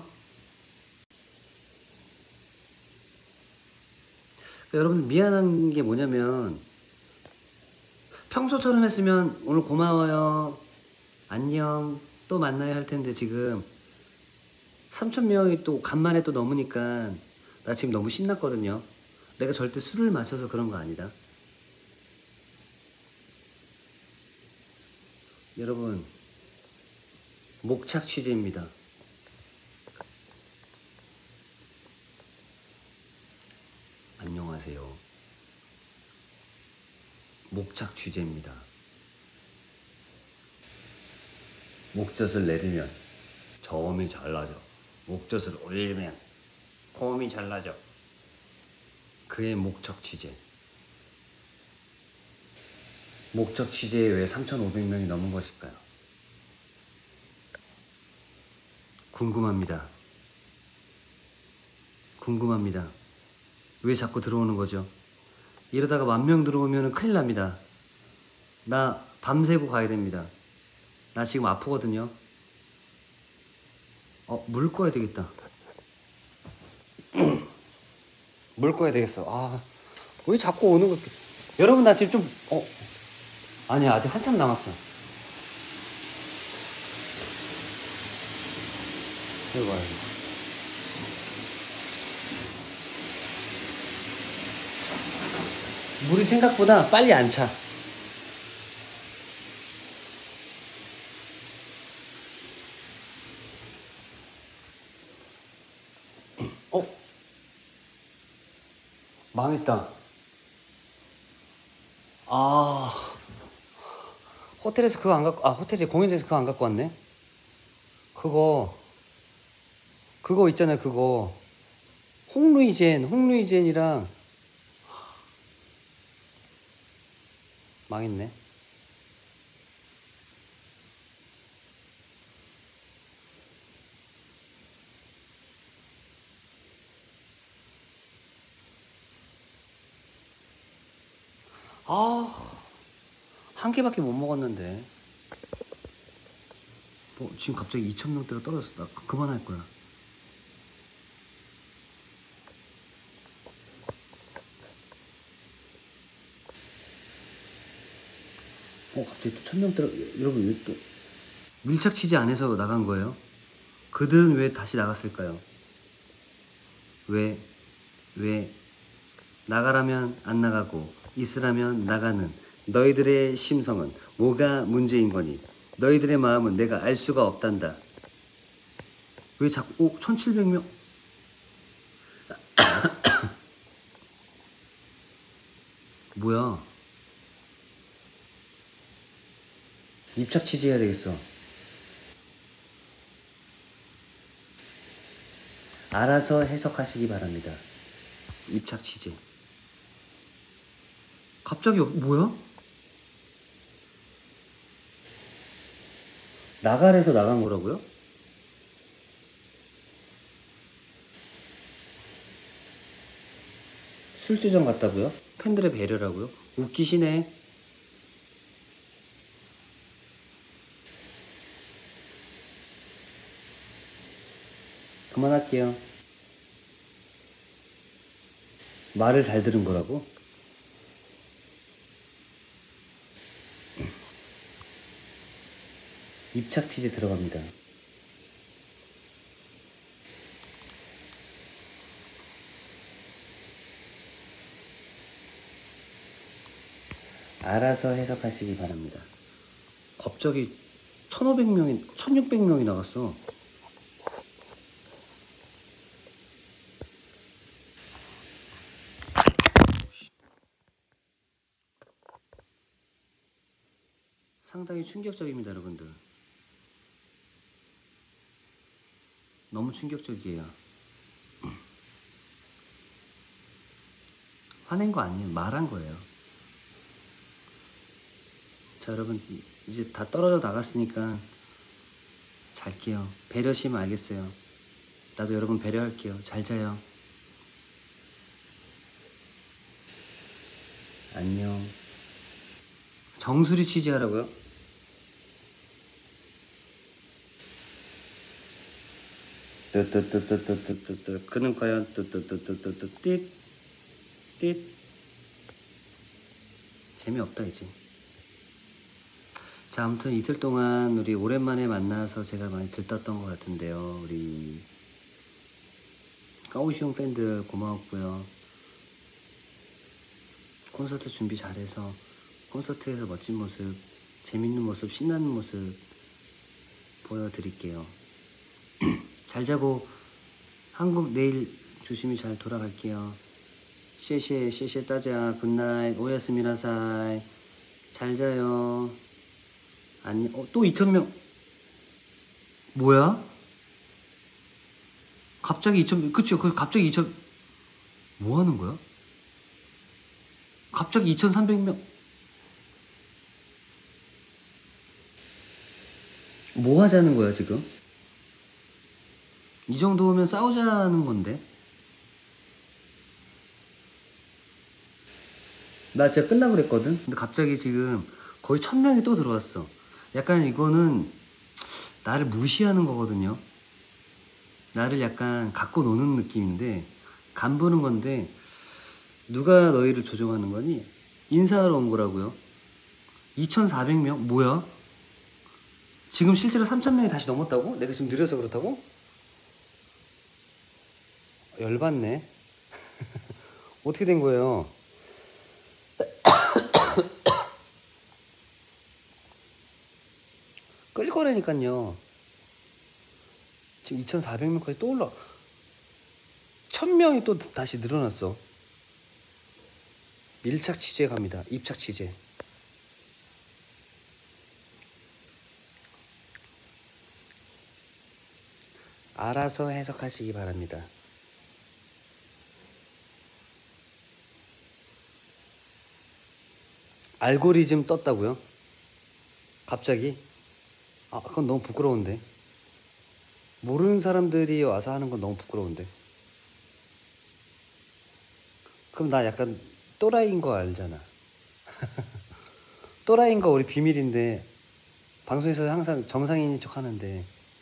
여러분 미안한 게 뭐냐면 평소처럼 했으면 오늘 고마워요. 안녕. 또 만나야 할 텐데 지금 3,000명이 또 간만에 또 넘으니까 나 지금 너무 신났거든요. 내가 절대 술을 마셔서 그런 거 아니다. 여러분, 목착 취재입니다. 안녕하세요. 목착 취재입니다. 목젖을 내리면 저음이 잘 나죠. 목젖을 올리면 고음이 잘 나죠. 그의 목적 취재. 목적 취재에 왜 3,500명이 넘은 것일까요? 궁금합니다. 궁금합니다. 왜 자꾸 들어오는 거죠? 이러다가 10,000명 들어오면 큰일 납니다. 나 밤새고 가야 됩니다. 나 지금 아프거든요. 물 꺼야 되겠다. 물 꺼야 되겠어. 왜 자꾸 오는 거? 여러분, 나 지금 좀 아니야, 아직 한참 남았어. 이거 봐요. 물이 생각보다 빨리 안 차. 망했다. 호텔에서 그거 안 갖고, 호텔에 공연장에서 그거 안 갖고 왔네? 그거 있잖아요, 그거. 홍루이젠이랑 망했네. 한 개밖에 못 먹었는데. 지금 갑자기 2,000명대로 떨어졌어. 나 그만할 거야. 갑자기 또 1,000명대로. 여러분, 왜 또 밀착 취재 안 해서 나간 거예요? 그들은 왜 다시 나갔을까요? 왜 나가라면 안 나가고 있으라면 나가는 너희들의 심성은 뭐가 문제인 거니? 너희들의 마음은 내가 알 수가 없단다. 왜 자꾸 1,700명? 뭐야? 입착 취재해야 되겠어. 알아서 해석하시기 바랍니다. 입착 취재. 갑자기 뭐야? 나가래서 나간 거라고요? 술주정 같다고요? 팬들의 배려라고요? 웃기시네. 그만할게요. 말을 잘 들은 거라고? 입착 취재 들어갑니다. 알아서 해석하시기 바랍니다. 갑자기 1,500명이 1,600명이 나갔어. 상당히 충격적입니다, 여러분들. 너무 충격적이에요. 화낸 거 아니에요. 말한 거예요. 자, 여러분, 이제 다 떨어져 나갔으니까 잘게요. 배려심 알겠어요. 나도 여러분 배려할게요. 잘 자요. 안녕. 정수리 취재하라고요? 뜨뜨뜨뜨뜨뜨뜨. 그는 과연 뜨뜨뜨뜨뜨뜨 띠띠. 재미없다 이제. 자, 아무튼 이틀 동안 우리 오랜만에 만나서 제가 많이 들떴던 것 같은데요. 우리 까오시용 팬들 고마웠고요. 콘서트 준비 잘해서 콘서트에서 멋진 모습, 재밌는 모습, 신나는 모습 보여드릴게요. 잘 자고 한국 내일 조심히 잘 돌아갈게요. 쉐쉐 따자 굿나잇 오야스미나사이 잘 자요. 아니 또 2,000명 뭐야? 갑자기 2,000명 그쵸? 그 갑자기 2,000 뭐 하는 거야? 갑자기 2,300명 뭐 하자는 거야 지금? 이 정도면 싸우자는 건데. 나 진짜 끝나고 그랬거든? 근데 갑자기 지금 거의 1,000명이 또 들어왔어. 약간 이거는 나를 무시하는 거거든요. 나를 약간 갖고 노는 느낌인데, 간보는 건데, 누가 너희를 조종하는 거니? 인사하러 온 거라고요. 2,400명? 뭐야? 지금 실제로 3,000명이 다시 넘었다고? 내가 지금 느려서 그렇다고? 열받네. 어떻게 된 거예요? 끌 거라니까요. 지금 2,400명까지 또 올라. 1,000명이 또 다시 늘어났어. 밀착 취재 갑니다. 입착 취재. 알아서 해석하시기 바랍니다. 알고리즘 떴다고요? 갑자기? 아, 그건 너무 부끄러운데. 모르는 사람들이 와서 하는 건 너무 부끄러운데. 그럼 나 약간 또라이인 거 알잖아. 또라이인 거 우리 비밀인데 방송에서 항상 정상인인 척 하는데.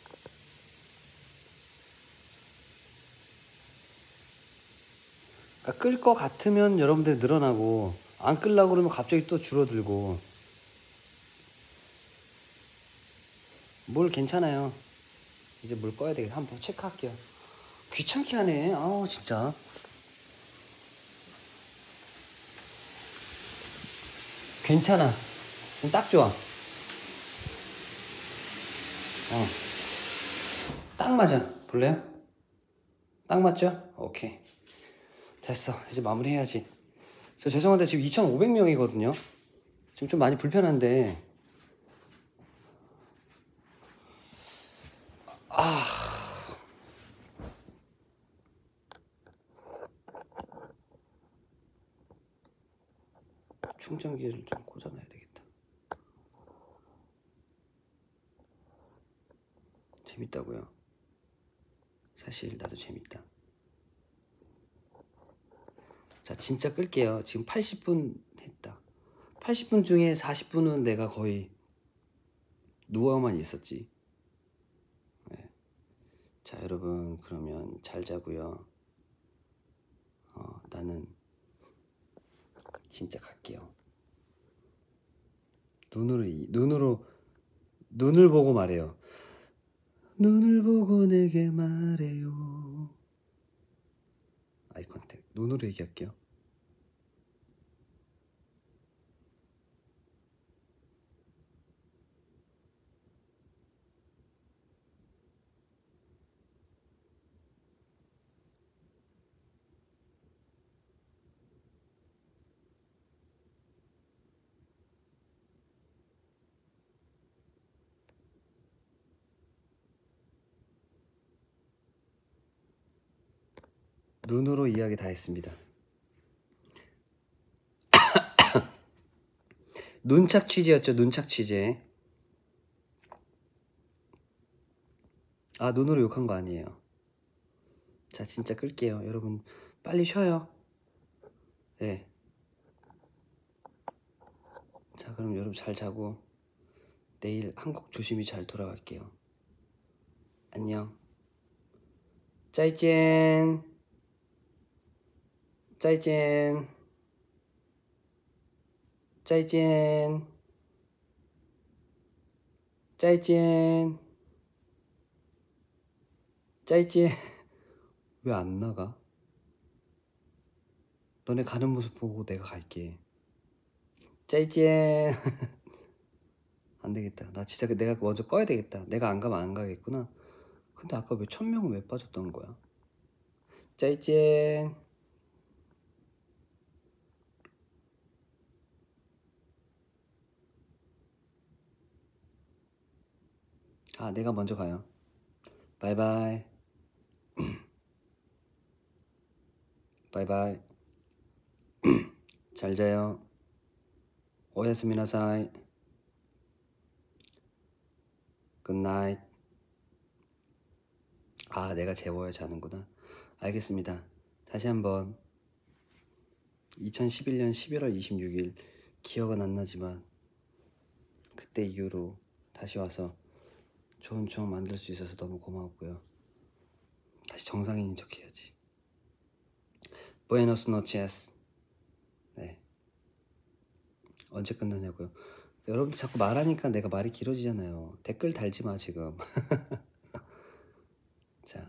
그러니까 끌 거 같으면 여러분들 늘어나고 안 끌려고 그러면 갑자기 또 줄어들고. 뭘 괜찮아요. 이제 물 꺼야 되겠다. 한번 체크할게요. 귀찮게 하네. 아우 진짜. 괜찮아. 딱 좋아. 딱 맞아. 볼래요? 딱 맞죠? 오케이. 됐어. 이제 마무리해야지. 저 죄송한데 지금 2,500명이거든요. 지금 좀 많이 불편한데. 충전기를 좀 꽂아놔야 되겠다. 재밌다고요? 사실 나도 재밌다. 자, 진짜 끌게요. 지금 80분 했다. 80분 중에 40분은 내가 거의 누워만 있었지. 네. 자, 여러분 그러면 잘 자고요. 나는 진짜 갈게요. 눈을 보고 말해요. 눈을 보고 내게 말해요. 아이 컨택. 눈으로 얘기할게요. 눈으로 이야기 다 했습니다. 눈착 취재였죠. 눈착 취재. 아, 눈으로 욕한 거 아니에요. 자, 진짜 끌게요. 여러분 빨리 쉬어요. 네. 자, 그럼 여러분 잘 자고 내일 한국 조심히 잘 돌아갈게요. 안녕. 짜이젠. 짜이젠. 짜이젠. 짜이찐. 짜이찐. 왜 안 나가? 너네 가는 모습 보고 내가 갈게. 짜이찐. 안 되겠다. 나 진짜 내가 먼저 꺼야 되겠다. 내가 안 가면 안 가겠구나. 근데 아까 왜 1000명은 왜 빠졌던 거야? 짜이찐. 아, 내가 먼저 가요. 바이바이. 바이바이. 잘 자요. 오야스미나사이. 굿나잇. 아, 내가 재워야 자는구나. 알겠습니다. 다시 한번 2011년 11월 26일 기억은 안 나지만 그때 이후로 다시 와서 좋은 추억 만들 수 있어서 너무 고마웠고요. 다시 정상인인 척 해야지. Buenos noches. 네. 언제 끝나냐고요? 여러분들 자꾸 말하니까 내가 말이 길어지잖아요. 댓글 달지 마 지금. 자,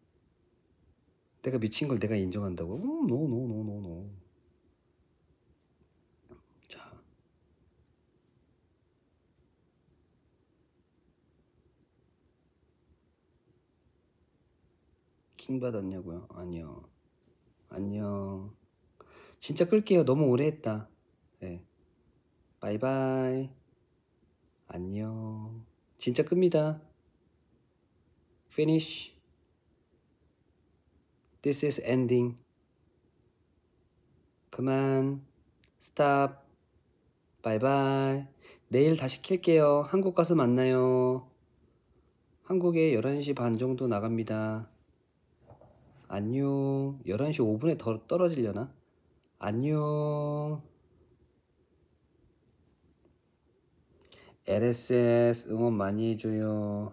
내가 미친 걸 내가 인정한다고? 노. 자, 킹 받았냐고요? 아니요. 안녕. 진짜 끌게요. 너무 오래 했다. 네. 바이바이. 안녕. 진짜 끕니다. Finish. This is ending. 그만. Stop. 바이바이. 내일 다시 킬게요. 한국 가서 만나요. 한국에 11시 반 정도 나갑니다. 안녕. 11시 5분에 더 떨어지려나? 안녕. LSS 응원 많이 해줘요.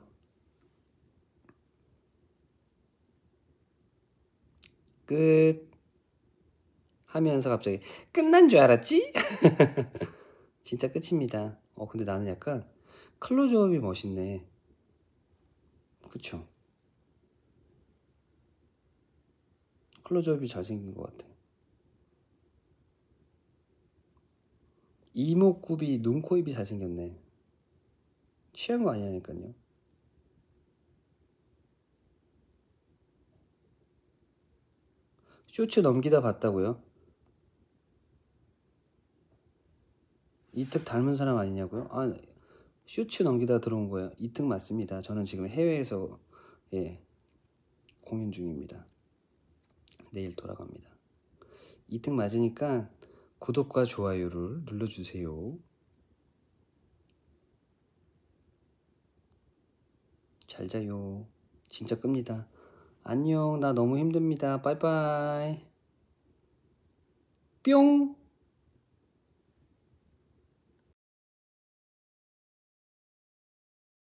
끝. 하면서 갑자기 끝난 줄 알았지? 진짜 끝입니다. 근데 나는 약간 클로즈업이 멋있네. 그쵸? 클로즈업이 잘생긴 것 같아. 이목구비, 눈, 코, 입이 잘생겼네. 취한 거 아니라니까요. 쇼츠 넘기다 봤다고요? 이특 닮은 사람 아니냐고요? 아, 쇼츠 넘기다 들어온 거예요. 이특 맞습니다. 저는 지금 해외에서 공연 중입니다. 내일 돌아갑니다. 이특 맞으니까 구독과 좋아요를 눌러주세요. 잘 자요. 진짜 끕니다. 안녕. 나 너무 힘듭니다. 빠이빠이. 뿅.